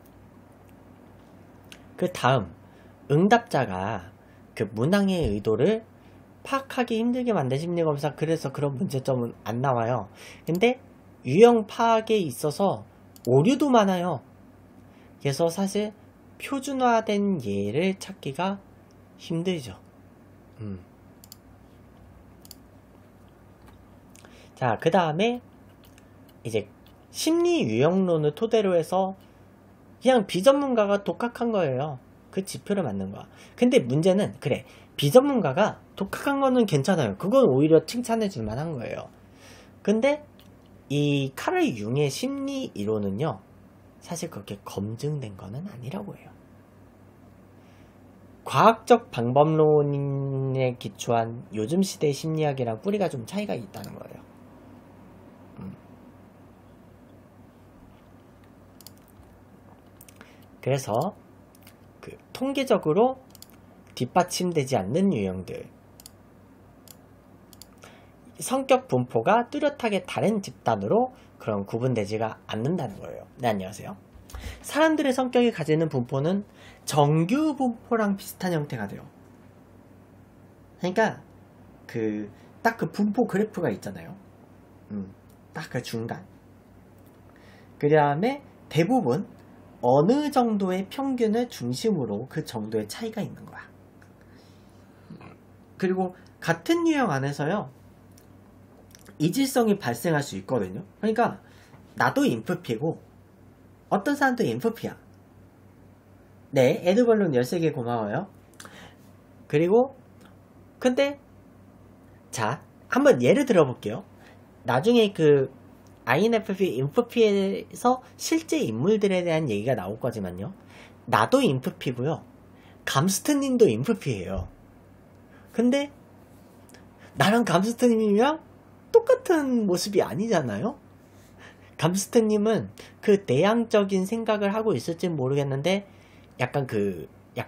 [SPEAKER 1] 그 다음 응답자가 그 문항의 의도를 파악하기 힘들게 만든 심리검사, 그래서 그런 문제점은 안 나와요. 근데 유형 파악에 있어서 오류도 많아요. 그래서 사실 표준화된 예를 찾기가 힘들죠. 자, 그 다음에 이제 심리 유형론을 토대로 해서 그냥 비전문가가 독학한 거예요. 그 지표를 맞는 거야. 근데 문제는, 그래, 비전문가가 독학한 거는 괜찮아요. 그건 오히려 칭찬해 줄 만한 거예요. 근데 이 카를 융의 심리 이론은요, 사실 그렇게 검증된 거는 아니라고 해요. 과학적 방법론에 기초한 요즘 시대의 심리학이랑 뿌리가 좀 차이가 있다는 거예요. 그래서 그 통계적으로 뒷받침되지 않는 유형들, 성격 분포가 뚜렷하게 다른 집단으로 그런 구분되지가 않는다는 거예요. 네, 안녕하세요. 사람들의 성격이 가지는 분포는 정규 분포랑 비슷한 형태가 돼요. 그러니까 딱 그 분포 그래프가 있잖아요. 딱 그 중간. 그 다음에 대부분 어느 정도의 평균을 중심으로 그 정도의 차이가 있는 거야. 그리고 같은 유형 안에서요, 이질성이 발생할 수 있거든요. 그러니까 나도 인프피고 어떤 사람도 인프피야. 네, 에드벌룬 13개 고마워요. 그리고 근데 자, 한번 예를 들어볼게요. 나중에 그 INFP, 인프피에서 실제 인물들에 대한 얘기가 나올 거지만요, 나도 인프피고요, 감스트님도 인프피예요. 근데 나랑 감스트님이랑 똑같은 모습이 아니잖아요. 감스트님은 그 내향적인 생각을 하고 있을진 모르겠는데 약간 그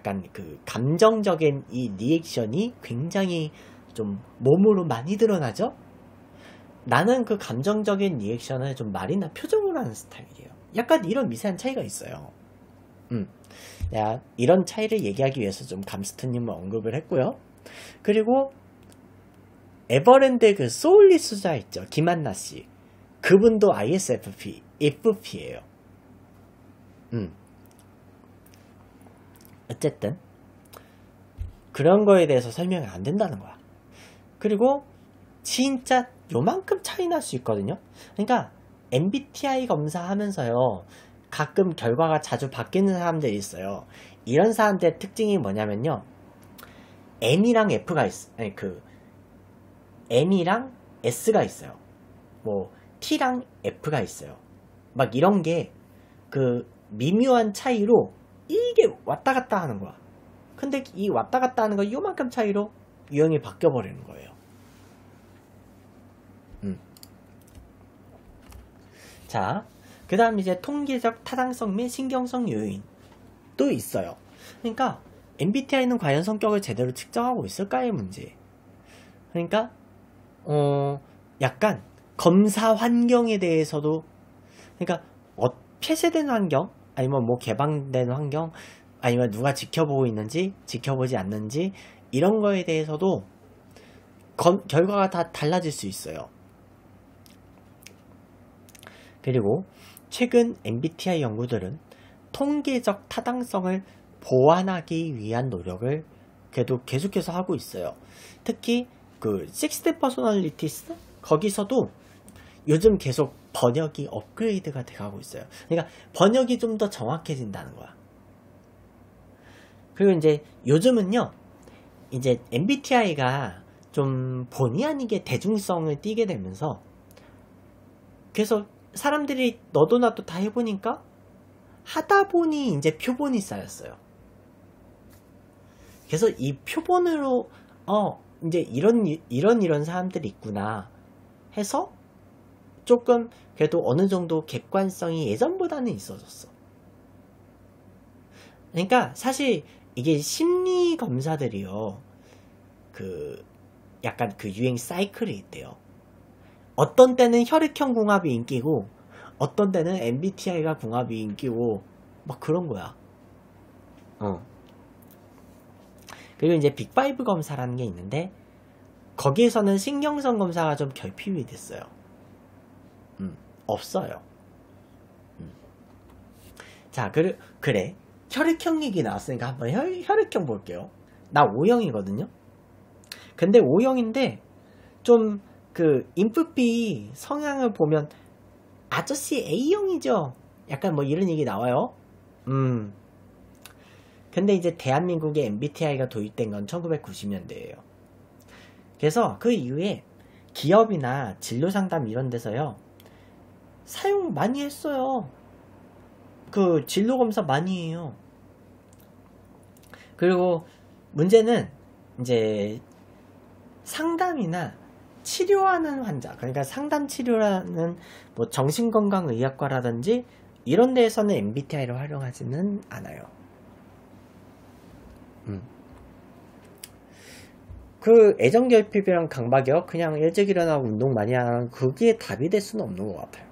[SPEAKER 1] 감정적인 이 리액션이 굉장히 좀 몸으로 많이 드러나죠. 나는 그 감정적인 리액션을 좀 말이나 표정으로 하는 스타일이에요. 약간 이런 미세한 차이가 있어요. 내가 이런 차이를 얘기하기 위해서 좀 감스트님을 언급을 했고요. 그리고 에버랜드 그 소울리 수자 있죠, 김한나 씨. 그분도 ISFP, FP예요. 어쨌든 그런 거에 대해서 설명이 안 된다는 거야. 그리고 진짜 요만큼 차이 날 수 있거든요. 그러니까 MBTI 검사하면서요, 가끔 결과가 자주 바뀌는 사람들이 있어요. 이런 사람들의 특징이 뭐냐면요, M이랑 F가 M이랑 S가 있어요. 뭐 T랑 F가 있어요. 막 이런 게 그 미묘한 차이로 이게 왔다 갔다 하는 거야. 근데 이 왔다 갔다 하는 거 요만큼 차이로 유형이 바뀌어 버리는 거예요. 자, 그 다음 이제 통계적 타당성 및 신경성 요인도 있어요. 그러니까 MBTI는 과연 성격을 제대로 측정하고 있을까의 문제. 그러니까 약간 검사 환경에 대해서도, 그러니까 폐쇄된 환경, 아니면 뭐 개방된 환경, 아니면 누가 지켜보고 있는지 지켜보지 않는지, 이런 거에 대해서도 결과가 다 달라질 수 있어요. 그리고 최근 MBTI 연구들은 통계적 타당성을 보완하기 위한 노력을 그래도 계속해서 하고 있어요. 특히 그 60 퍼스널리티스, 거기서도 요즘 계속 번역이 업그레이드가 돼가고 있어요. 그러니까 번역이 좀 더 정확해진다는 거야. 그리고 이제 요즘은요, 이제 MBTI가 좀 본의 아니게 대중성을 띠게 되면서, 그래서 사람들이 너도 나도 다 해보니까 하다 보니 이제 표본이 쌓였어요. 그래서 이 표본으로 이제 이런 사람들이 있구나 해서 조금 그래도 어느 정도 객관성이 예전보다는 있어졌어. 그러니까 사실 이게 심리 검사들이요, 그 약간 그 유행 사이클이 있대요. 어떤 때는 혈액형 궁합이 인기고, 어떤 때는 MBTI가 궁합이 인기고, 막 그런 거야. 그리고 이제 빅5 검사라는 게 있는데, 거기에서는 신경성 검사가 좀 결핍이 됐어요. 없어요. 자, 그래. 혈액형 얘기 나왔으니까 한번 혈액형 볼게요. 나 O형이거든요. 근데 O형인데, 좀 그 인프피 성향을 보면 아저씨 A형이죠. 약간 뭐 이런 얘기 나와요. 근데 이제 대한민국에 MBTI가 도입된 건 1990년대예요. 그래서 그 이후에 기업이나 진로상담 이런 데서요, 사용 많이 했어요. 그 진로검사 많이 해요. 그리고 문제는 이제 상담이나 치료하는 환자, 그러니까 상담 치료라는 뭐 정신건강의학과라든지 이런 데에서는 MBTI를 활용하지는 않아요. 그 애정결핍이랑 강박이요, 그냥 일찍 일어나고 운동 많이 하는, 그게 답이 될 수는 없는 것 같아요.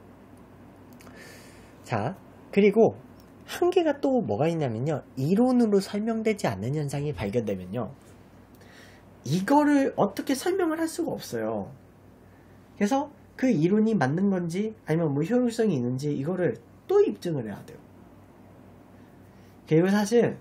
[SPEAKER 1] 자, 그리고 한계가 또 뭐가 있냐면요, 이론으로 설명되지 않는 현상이 발견되면요, 이거를 어떻게 설명을 할 수가 없어요. 그래서 그 이론이 맞는 건지 아니면 뭐 효율성이 있는지 이거를 또 입증을 해야 돼요. 그리고 사실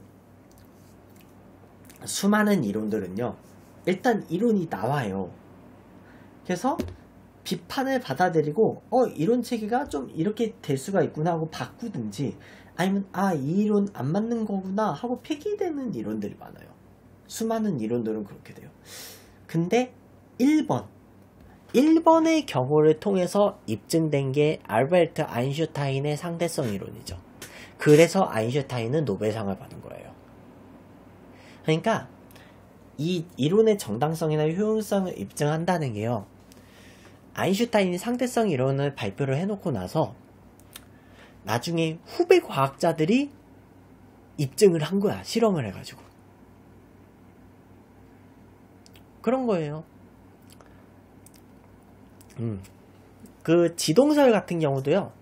[SPEAKER 1] 수많은 이론들은요, 일단 이론이 나와요. 그래서 비판을 받아들이고 이론 체계가 좀 이렇게 될 수가 있구나 하고 바꾸든지, 아니면 이 이론 안 맞는 거구나 하고 폐기되는 이론들이 많아요. 수많은 이론들은 그렇게 돼요. 근데 1번의 경우를 통해서 입증된 게 알베르트 아인슈타인의 상대성 이론이죠. 그래서 아인슈타인은 노벨상을 받은 거예요. 그러니까 이 이론의 정당성이나 효용성을 입증한다는 게요, 아인슈타인이 상대성 이론을 발표를 해놓고 나서 나중에 후배 과학자들이 입증을 한 거야. 실험을 해가지고. 그런 거예요. 그 지동설 같은 경우도요,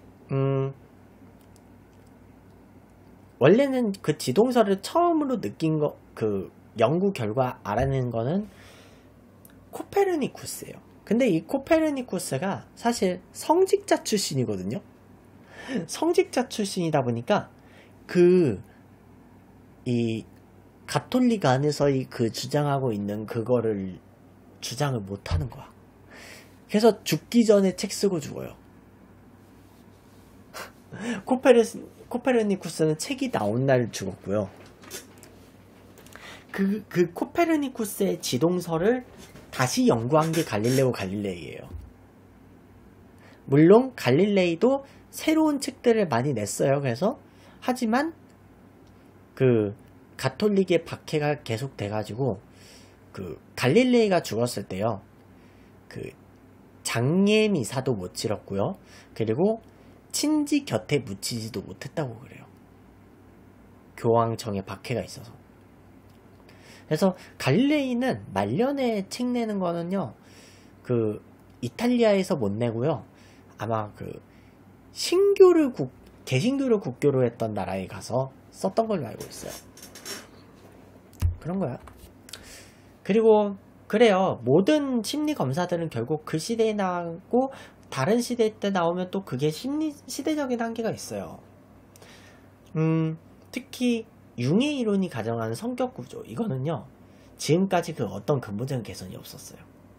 [SPEAKER 1] 원래는 그 지동설을 처음으로 느낀 거, 그 연구 결과 알아낸 거는 코페르니쿠스예요. 근데 이 코페르니쿠스가 사실 성직자 출신이거든요. 성직자 출신이다 보니까 이 가톨릭 안에서의 그 주장하고 있는 그거를 주장을 못 하는 거야. 그래서 죽기 전에 책 쓰고 죽어요. 코페르니쿠스는 책이 나온 날 죽었고요. 그 코페르니쿠스의 지동설을 다시 연구한 게 갈릴레오 갈릴레이예요. 물론 갈릴레이도 새로운 책들을 많이 냈어요. 그래서 하지만 그 가톨릭의 박해가 계속 돼가지고 그 갈릴레이가 죽었을 때요. 그 장례 미사도 못 치렀고요. 그리고 친지 곁에 묻히지도 못했다고 그래요. 교황청에 박해가 있어서. 그래서 갈릴레이는 말년에 책 내는 거는요. 그 이탈리아에서 못 내고요. 아마 그 개신교를 국교로 했던 나라에 가서 썼던 걸로 알고 있어요. 그런 거야. 그리고 그래요. 모든 심리 검사들은 결국 그 시대에 나오고 다른 시대 때 나오면 또 그게 시대적인 한계가 있어요. 특히 융의 이론이 가정하는 성격 구조, 이거는요. 지금까지 그 어떤 근본적인 개선이 없었어요.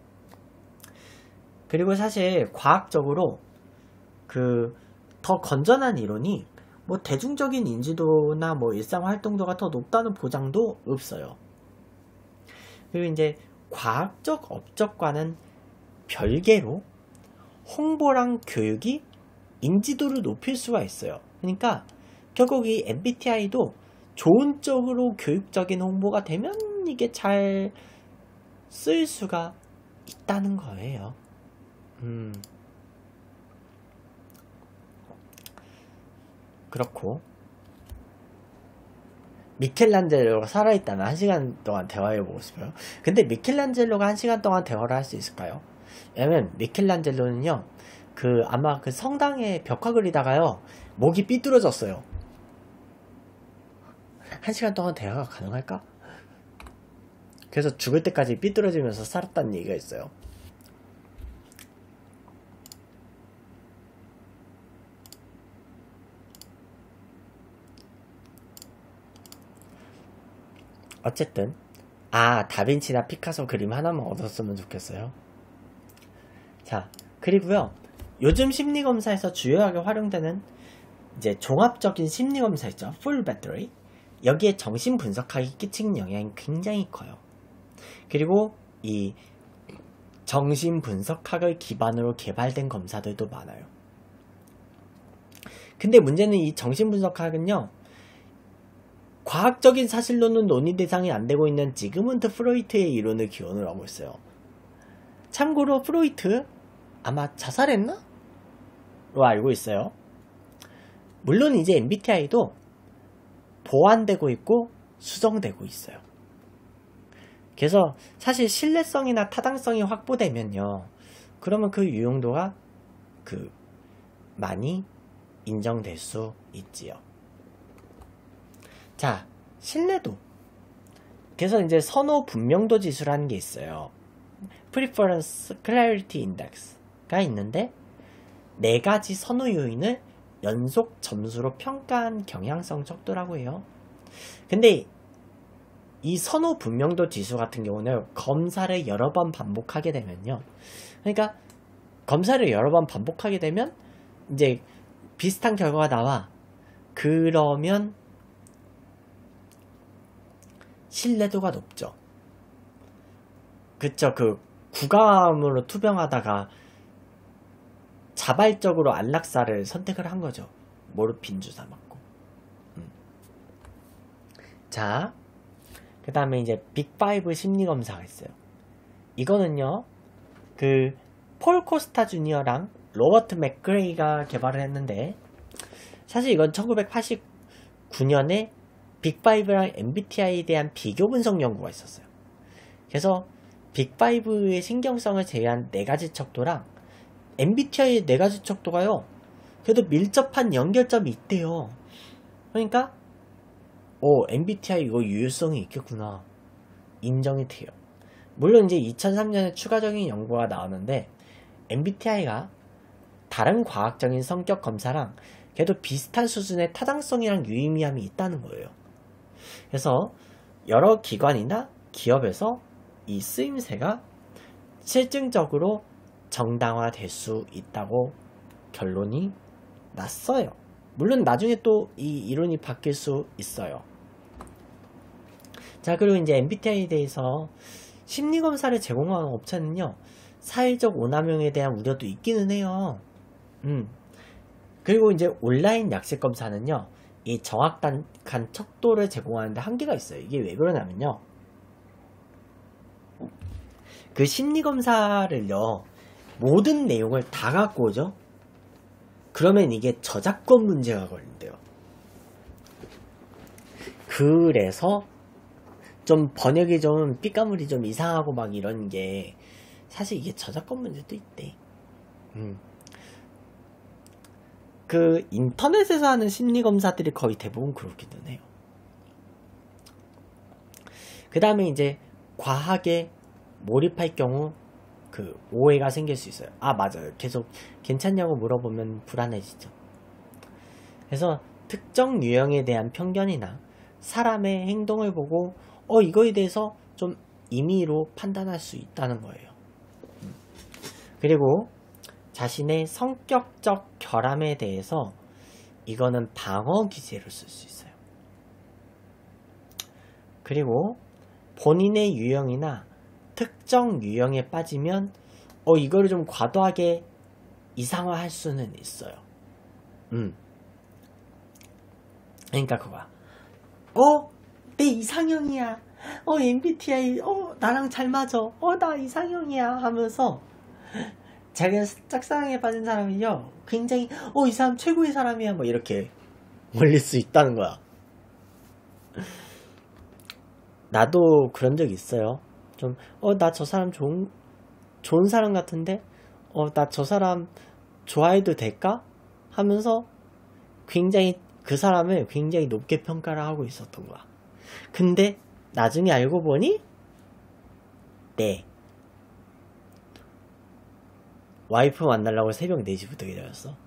[SPEAKER 1] 그리고 사실 과학적으로 그 더 건전한 이론이 뭐 대중적인 인지도나 뭐 일상 활동도가 더 높다는 보장도 없어요. 그리고 이제 과학적 업적과는 별개로 홍보랑 교육이 인지도를 높일 수가 있어요. 그러니까 결국 이 MBTI도 좋은 쪽으로 교육적인 홍보가 되면 이게 잘 쓸 수가 있다는 거예요. 그렇고 미켈란젤로가 살아있다면 1시간 동안 대화해보고 싶어요. 근데 미켈란젤로가 1시간 동안 대화를 할 수 있을까요? 왜냐면 미켈란젤로는요 그 아마 그 성당에 벽화 그리다가요 목이 삐뚤어졌어요. 1시간 동안 대화가 가능할까? 그래서 죽을 때까지 삐뚤어지면서 살았다는 얘기가 있어요. 어쨌든 다빈치나 피카소 그림 하나만 얻었으면 좋겠어요. 자, 그리고요 요즘 심리검사에서 주요하게 활용되는 이제 종합적인 심리검사 있죠. 풀 배터리. 여기에 정신분석학이 끼치는 영향이 굉장히 커요. 그리고 이 정신분석학을 기반으로 개발된 검사들도 많아요. 근데 문제는 이 정신분석학은요 과학적인 사실로는 논의 대상이 안 되고 있는 지그문트 프로이트의 이론을 기원을 하고 있어요. 참고로 프로이트 아마 자살했나? 로 알고 있어요. 물론 이제 MBTI도 보완되고 있고 수정되고 있어요. 그래서 사실 신뢰성이나 타당성이 확보되면요. 그러면 그 유용도가 많이 인정될 수 있지요. 자, 신뢰도. 그래서 이제 선호 분명도 지수라는 게 있어요. Preference Clarity Index가 있는데 4가지 선호 요인을 연속 점수로 평가한 경향성 척도라고 해요. 근데 이 선호 분명도 지수 같은 경우는 검사를 여러 번 반복하게 되면요. 그러니까 검사를 여러 번 반복하게 되면 이제 비슷한 결과가 나와. 그러면 신뢰도가 높죠. 그쵸. 그 구감으로 투병하다가 자발적으로 안락사를 선택을 한 거죠. 모르핀 주사 맞고. 자, 그 다음에 이제 빅5 심리검사가 있어요. 이거는요, 폴 코스타 주니어랑 로버트 맥그레이가 개발을 했는데, 사실 이건 1989년에 빅5랑 MBTI에 대한 비교 분석 연구가 있었어요. 그래서 빅5의 신경성을 제외한 4가지 척도랑 MBTI의 4가지 척도가요, 그래도 밀접한 연결점이 있대요. 그러니까 MBTI 이거 유효성이 있겠구나. 인정이 돼요. 물론 이제 2003년에 추가적인 연구가 나왔는데 MBTI가 다른 과학적인 성격 검사랑 그래도 비슷한 수준의 타당성이랑 유의미함이 있다는 거예요. 그래서 여러 기관이나 기업에서 이 쓰임새가 실증적으로 정당화될 수 있다고 결론이 났어요. 물론 나중에 또 이 이론이 바뀔 수 있어요. 자, 그리고 이제 MBTI에 대해서 심리검사를 제공하는 업체는요, 사회적 오남용에 대한 우려도 있기는 해요. 그리고 이제 온라인 약식 검사는요, 이 정확한 척도를 제공하는데 한계가 있어요. 이게 왜 그러냐면요. 그 심리검사를요, 모든 내용을 다 갖고 오죠? 그러면 이게 저작권 문제가 걸린대요. 그래서 좀 번역이 좀 삐까물이 좀 이상하고 막 이런 게 사실 이게 저작권 문제도 있대. 그 인터넷에서 하는 심리검사들이 거의 대부분 그렇기는 해요. 그 다음에 이제 과하게 몰입할 경우 그 오해가 생길 수 있어요. 아, 맞아요. 계속 괜찮냐고 물어보면 불안해지죠. 그래서 특정 유형에 대한 편견이나 사람의 행동을 보고 이거에 대해서 좀 임의로 판단할 수 있다는 거예요. 그리고 자신의 성격적 결함에 대해서 이거는 방어 기제로 쓸 수 있어요. 그리고 본인의 유형이나 특정 유형에 빠지면 이거를 좀 과도하게 이상화할 수는 있어요. 그러니까 그거야. 내 이상형이야. MBTI 나랑 잘 맞아. 나 이상형이야 하면서 자기가 짝사랑에 빠진 사람이요, 굉장히 이 사람 최고의 사람이야 뭐 이렇게 올릴 수 있다는 거야. 나도 그런 적 있어요. 좀 나 저 사람 좋은 사람 같은데 나 저 사람 좋아해도 될까? 하면서 굉장히 그 사람을 굉장히 높게 평가를 하고 있었던 거야. 근데 나중에 알고 보니 와이프 만나려고 새벽 4시부터 기다렸어.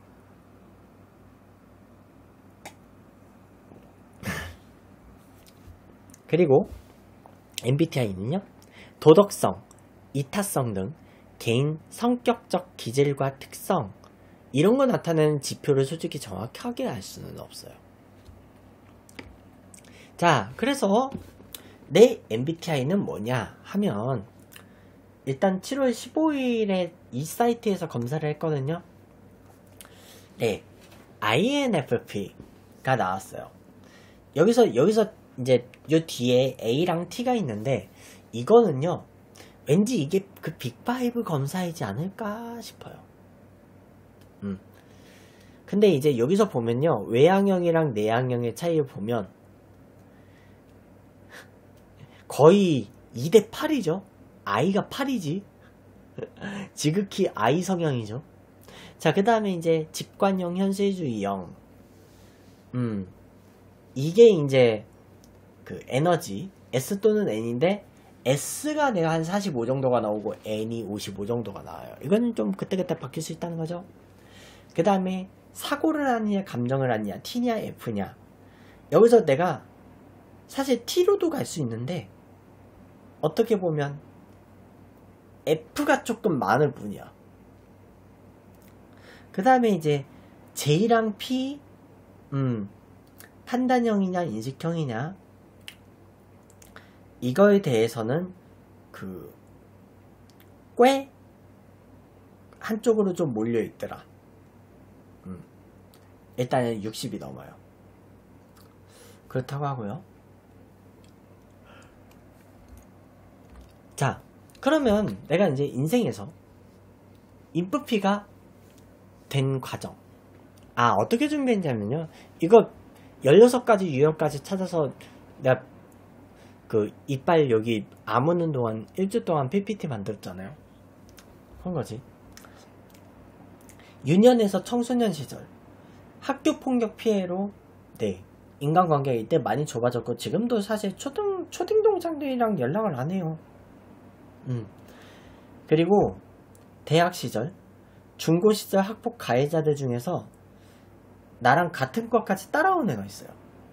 [SPEAKER 1] 그리고 MBTI는요, 도덕성, 이타성 등 개인 성격적 기질과 특성, 이런 거 나타내는 지표를 솔직히 정확하게 알 수는 없어요. 자, 그래서 내 MBTI는 뭐냐 하면, 일단 7월 15일에 이 사이트에서 검사를 했거든요. INFP가 나왔어요. 여기서 이제 요 뒤에 A랑 T가 있는데, 이거는요, 왠지 이게 그 빅5 검사이지 않을까 싶어요. 근데 이제 여기서 보면요, 외향형이랑 내향형의 차이를 보면 거의 2대 8이죠. I가 8이지. 지극히 I 성향이죠. 자, 그 다음에 이제 직관형, 현실주의형. 이게 이제 그 에너지, S 또는 N인데, S가 내가 한 45 정도가 나오고 N이 55 정도가 나와요. 이건 좀 그때그때 바뀔 수 있다는 거죠. 그 다음에 사고를 하느냐 감정을 하느냐, T냐 F냐. 여기서 내가 사실 T로도 갈 수 있는데, 어떻게 보면 F가 조금 많을 뿐이야. 그 다음에 이제 J랑 P, 판단형이냐 인식형이냐, 이거에 대해서는 꽤 한쪽으로 좀 몰려있더라. 일단은 60이 넘어요. 그렇다고 하고요. 자, 그러면 내가 이제 인생에서 인프피가 된 과정. 어떻게 준비했냐면요, 이거 16가지 유형까지 찾아서 내가 그 이빨 여기 아무는 동안 일주 동안 PPT 만들었잖아요. 한 거지. 유년에서 청소년 시절, 학교 폭력 피해로 인간관계가 이때 많이 좁아졌고, 지금도 사실 초딩 동창들이랑 연락을 안 해요. 그리고 대학 시절, 중고 시절 학폭 가해자들 중에서 나랑 같은 것까지 따라온 애가 있어요.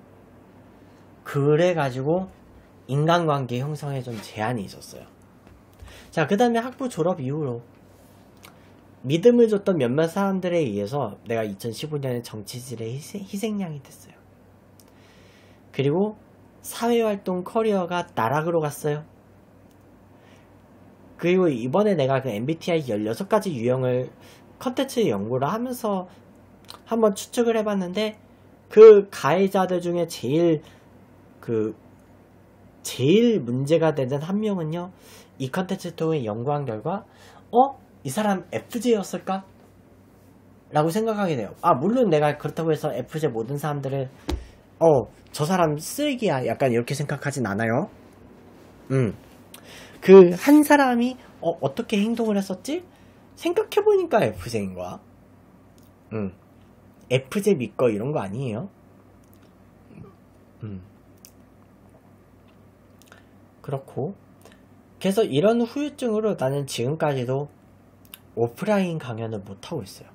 [SPEAKER 1] 그래가지고 인간관계 형성에 좀 제한이 있었어요. 자, 그 다음에 학부 졸업 이후로 믿음을 줬던 몇몇 사람들에 의해서 내가 2015년에 정치질의 희생양이 됐어요. 그리고 사회활동 커리어가 나락으로 갔어요. 그리고 이번에 내가 그 MBTI 16가지 유형을 컨텐츠 연구를 하면서 한번 추측을 해봤는데, 그 가해자들 중에 제일 문제가 되는 한 명은요, 이 컨텐츠를 통해 연구한 결과, 이 사람 FJ였을까? 라고 생각하게 돼요. 물론 내가 그렇다고 해서 FJ 모든 사람들을, 저 사람 쓰레기야. 약간 이렇게 생각하진 않아요. 그 한 사람이, 어떻게 행동을 했었지? 생각해보니까 FJ인 거야. FJ 믿고 이런 거 아니에요? 그렇고. 그래서 이런 후유증으로 나는 지금까지도 오프라인 강연을 못하고 있어요.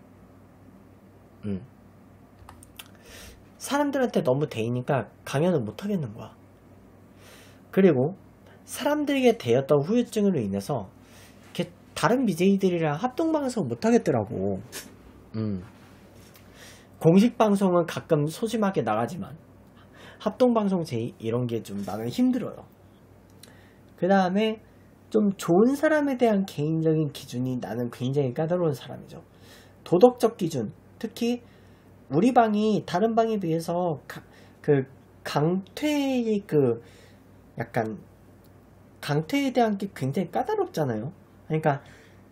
[SPEAKER 1] 사람들한테 너무 대이니까 강연을 못하겠는 거야. 그리고 사람들에게 대었던 후유증으로 인해서 이렇게 다른 BJ들이랑 합동방송 못하겠더라고. 공식 방송은 가끔 소심하게 나가지만 합동방송 이런 게 좀 나는 힘들어요. 그 다음에 좀 좋은 사람에 대한 개인적인 기준이 나는 굉장히 까다로운 사람이죠. 도덕적 기준, 특히 우리 방이 다른 방에 비해서 강퇴의 약간 강퇴에 대한 게 굉장히 까다롭잖아요. 그러니까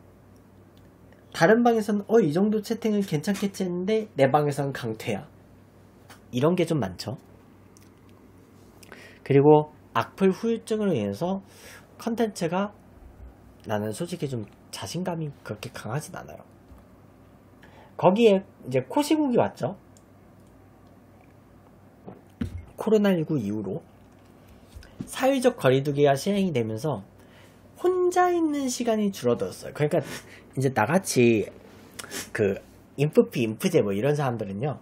[SPEAKER 1] 다른 방에서는 이 정도 채팅은 괜찮겠지 했는데 내 방에서는 강퇴야. 이런 게 좀 많죠. 그리고 악플 후유증으로 인해서 컨텐츠가 나는 솔직히 좀 자신감이 그렇게 강하진 않아요. 거기에 이제 코시국이 왔죠. 코로나19 이후로 사회적 거리두기가 시행이 되면서 혼자 있는 시간이 줄어들었어요. 그러니까 이제 나같이 인프피, 인프제 뭐 이런 사람들은요.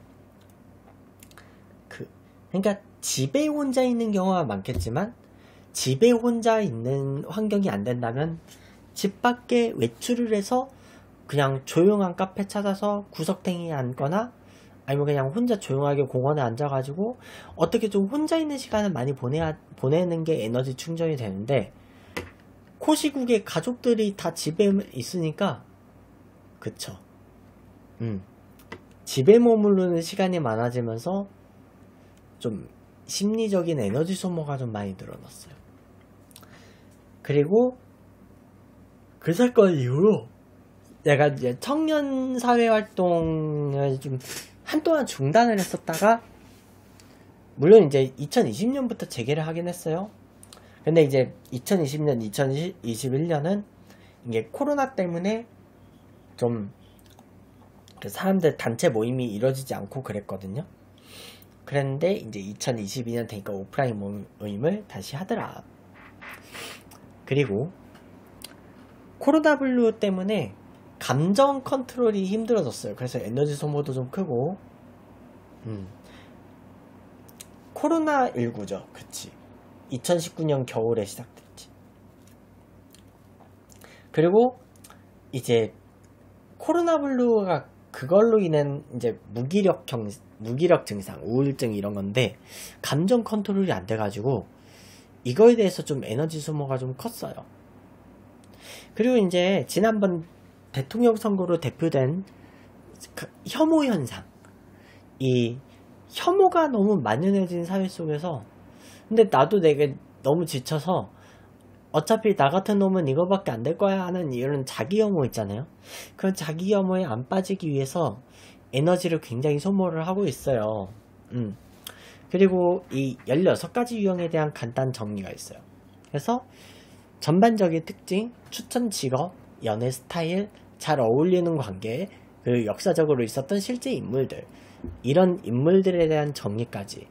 [SPEAKER 1] 그러니까 집에 혼자 있는 경우가 많겠지만 집에 혼자 있는 환경이 안 된다면 집 밖에 외출을 해서 그냥 조용한 카페 찾아서 구석탱이에 앉거나 아니면 그냥 혼자 조용하게 공원에 앉아가지고 어떻게 좀 혼자 있는 시간을 많이 보내는 게 에너지 충전이 되는데 코시국의 가족들이 다 집에 있으니까 그쵸. 집에 머무르는 시간이 많아지면서 좀 심리적인 에너지 소모가 좀 많이 늘어났어요. 그리고 그 사건 이후로 내가 이제 청년 사회 활동을 좀 한동안 중단을 했었다가 물론 이제 2020년부터 재개를 하긴 했어요. 근데 이제 2020년, 2021년은 이게 코로나 때문에 좀 사람들 단체 모임이 이루어지지 않고 그랬거든요. 그랬는데 이제 2022년 되니까 오프라인 모임을 다시 하더라. 그리고 코로나 블루 때문에 감정 컨트롤이 힘들어졌어요. 그래서 에너지 소모도 좀 크고 코로나19죠. 그치. 2019년 겨울에 시작됐지. 그리고 이제 코로나 블루가 그걸로 인한 이제 무기력 증상, 우울증 이런 건데 감정 컨트롤이 안 돼가지고 이거에 대해서 좀 에너지 소모가 좀 컸어요. 그리고 이제 지난번 대통령 선거로 대표된 혐오 현상, 이 혐오가 너무 만연해진 사회 속에서 근데 나도 내가 너무 지쳐서 어차피 나 같은 놈은 이거밖에 안 될 거야 하는 이런 자기 혐오 있잖아요. 그런 자기 혐오에 안 빠지기 위해서 에너지를 굉장히 소모를 하고 있어요. 그리고 이 16가지 유형에 대한 간단 정리가 있어요. 그래서 전반적인 특징, 추천 직업, 연애 스타일, 잘 어울리는 관계, 그리고 역사적으로 있었던 실제 인물들, 이런 인물들에 대한 정리까지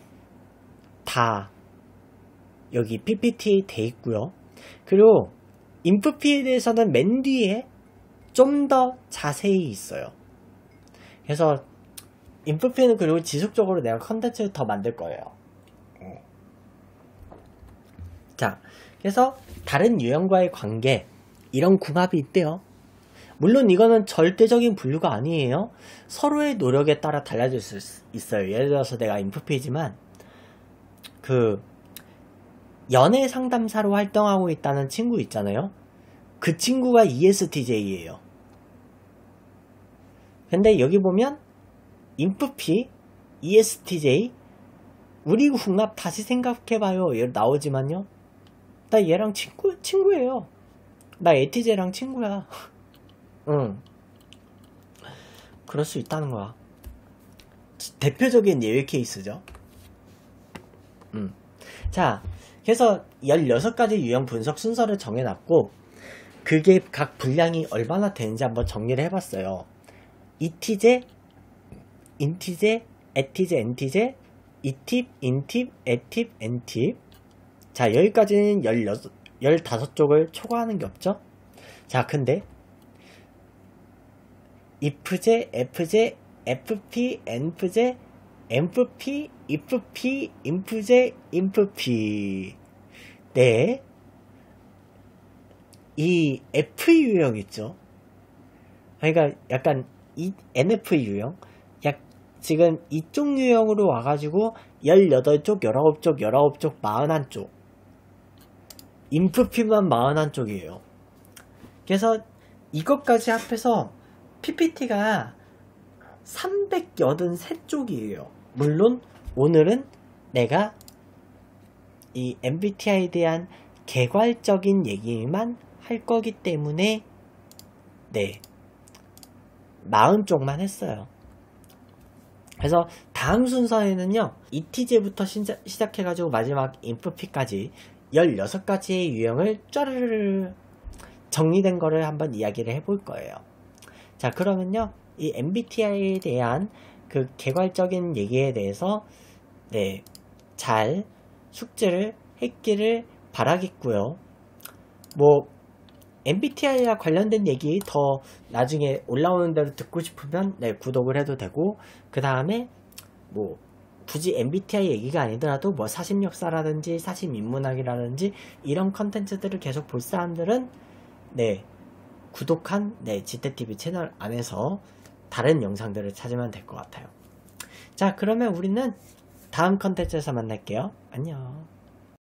[SPEAKER 1] 다 여기 PPT에 돼 있고요. 그리고 인프피에 대해서는 맨 뒤에 좀 더 자세히 있어요. 그래서 인프피는 그리고 지속적으로 내가 컨텐츠를 더 만들 거예요. 자, 그래서 다른 유형과의 관계, 이런 궁합이 있대요. 물론 이거는 절대적인 분류가 아니에요. 서로의 노력에 따라 달라질 수 있어요. 예를 들어서 내가 인프피지만 연애 상담사로 활동하고 있다는 친구 있잖아요. 그 친구가 ESTJ예요. 근데 여기 보면 인프피, ESTJ 우리 궁합 다시 생각해봐요. 얘 나오지만요. 나 얘랑 친구예요. 나 에티제랑 친구야. 응. 그럴 수 있다는 거야. 대표적인 예외 케이스죠. 자, 그래서 16가지 유형 분석 순서를 정해놨고, 그게 각 분량이 얼마나 되는지 한번 정리를 해봤어요. 이티제, 인티제, 에티제, 엔티제, 이팁, 인팁, 에팁, 엔팁. 자, 여기까지는 15쪽을 초과하는 게 없죠? 자, 근데 if제, f제, fp, nf제, mfp, ifp, inf제, infp. 네. 이 F 유형 있죠? 그러니까 약간 이 NF 유형? 지금 이쪽 유형으로 와가지고 18쪽, 19쪽, 19쪽, 41쪽. 인프피만 41쪽이에요. 그래서 이것까지 합해서 PPT가 383쪽이에요. 물론 오늘은 내가 이 MBTI에 대한 개괄적인 얘기만 할 거기 때문에 네 40쪽만 했어요. 그래서 다음 순서에는요 ETJ부터 시작해가지고 마지막 인프피까지 16가지의 유형을 쫘르르 정리된 거를 한번 이야기를 해볼 거예요. 자, 그러면요 이 MBTI에 대한 그 개괄적인 얘기에 대해서 네 잘 숙지를 했기를 바라겠고요. 뭐 MBTI와 관련된 얘기 더 나중에 올라오는 대로 듣고 싶으면 네, 구독을 해도 되고, 그 다음에 뭐 굳이 MBTI 얘기가 아니더라도 뭐 사심역사라든지 사심인문학이라든지 이런 컨텐츠들을 계속 볼 사람들은 네 구독한 네 지태TV 채널 안에서 다른 영상들을 찾으면 될 것 같아요. 자, 그러면 우리는 다음 컨텐츠에서 만날게요. 안녕.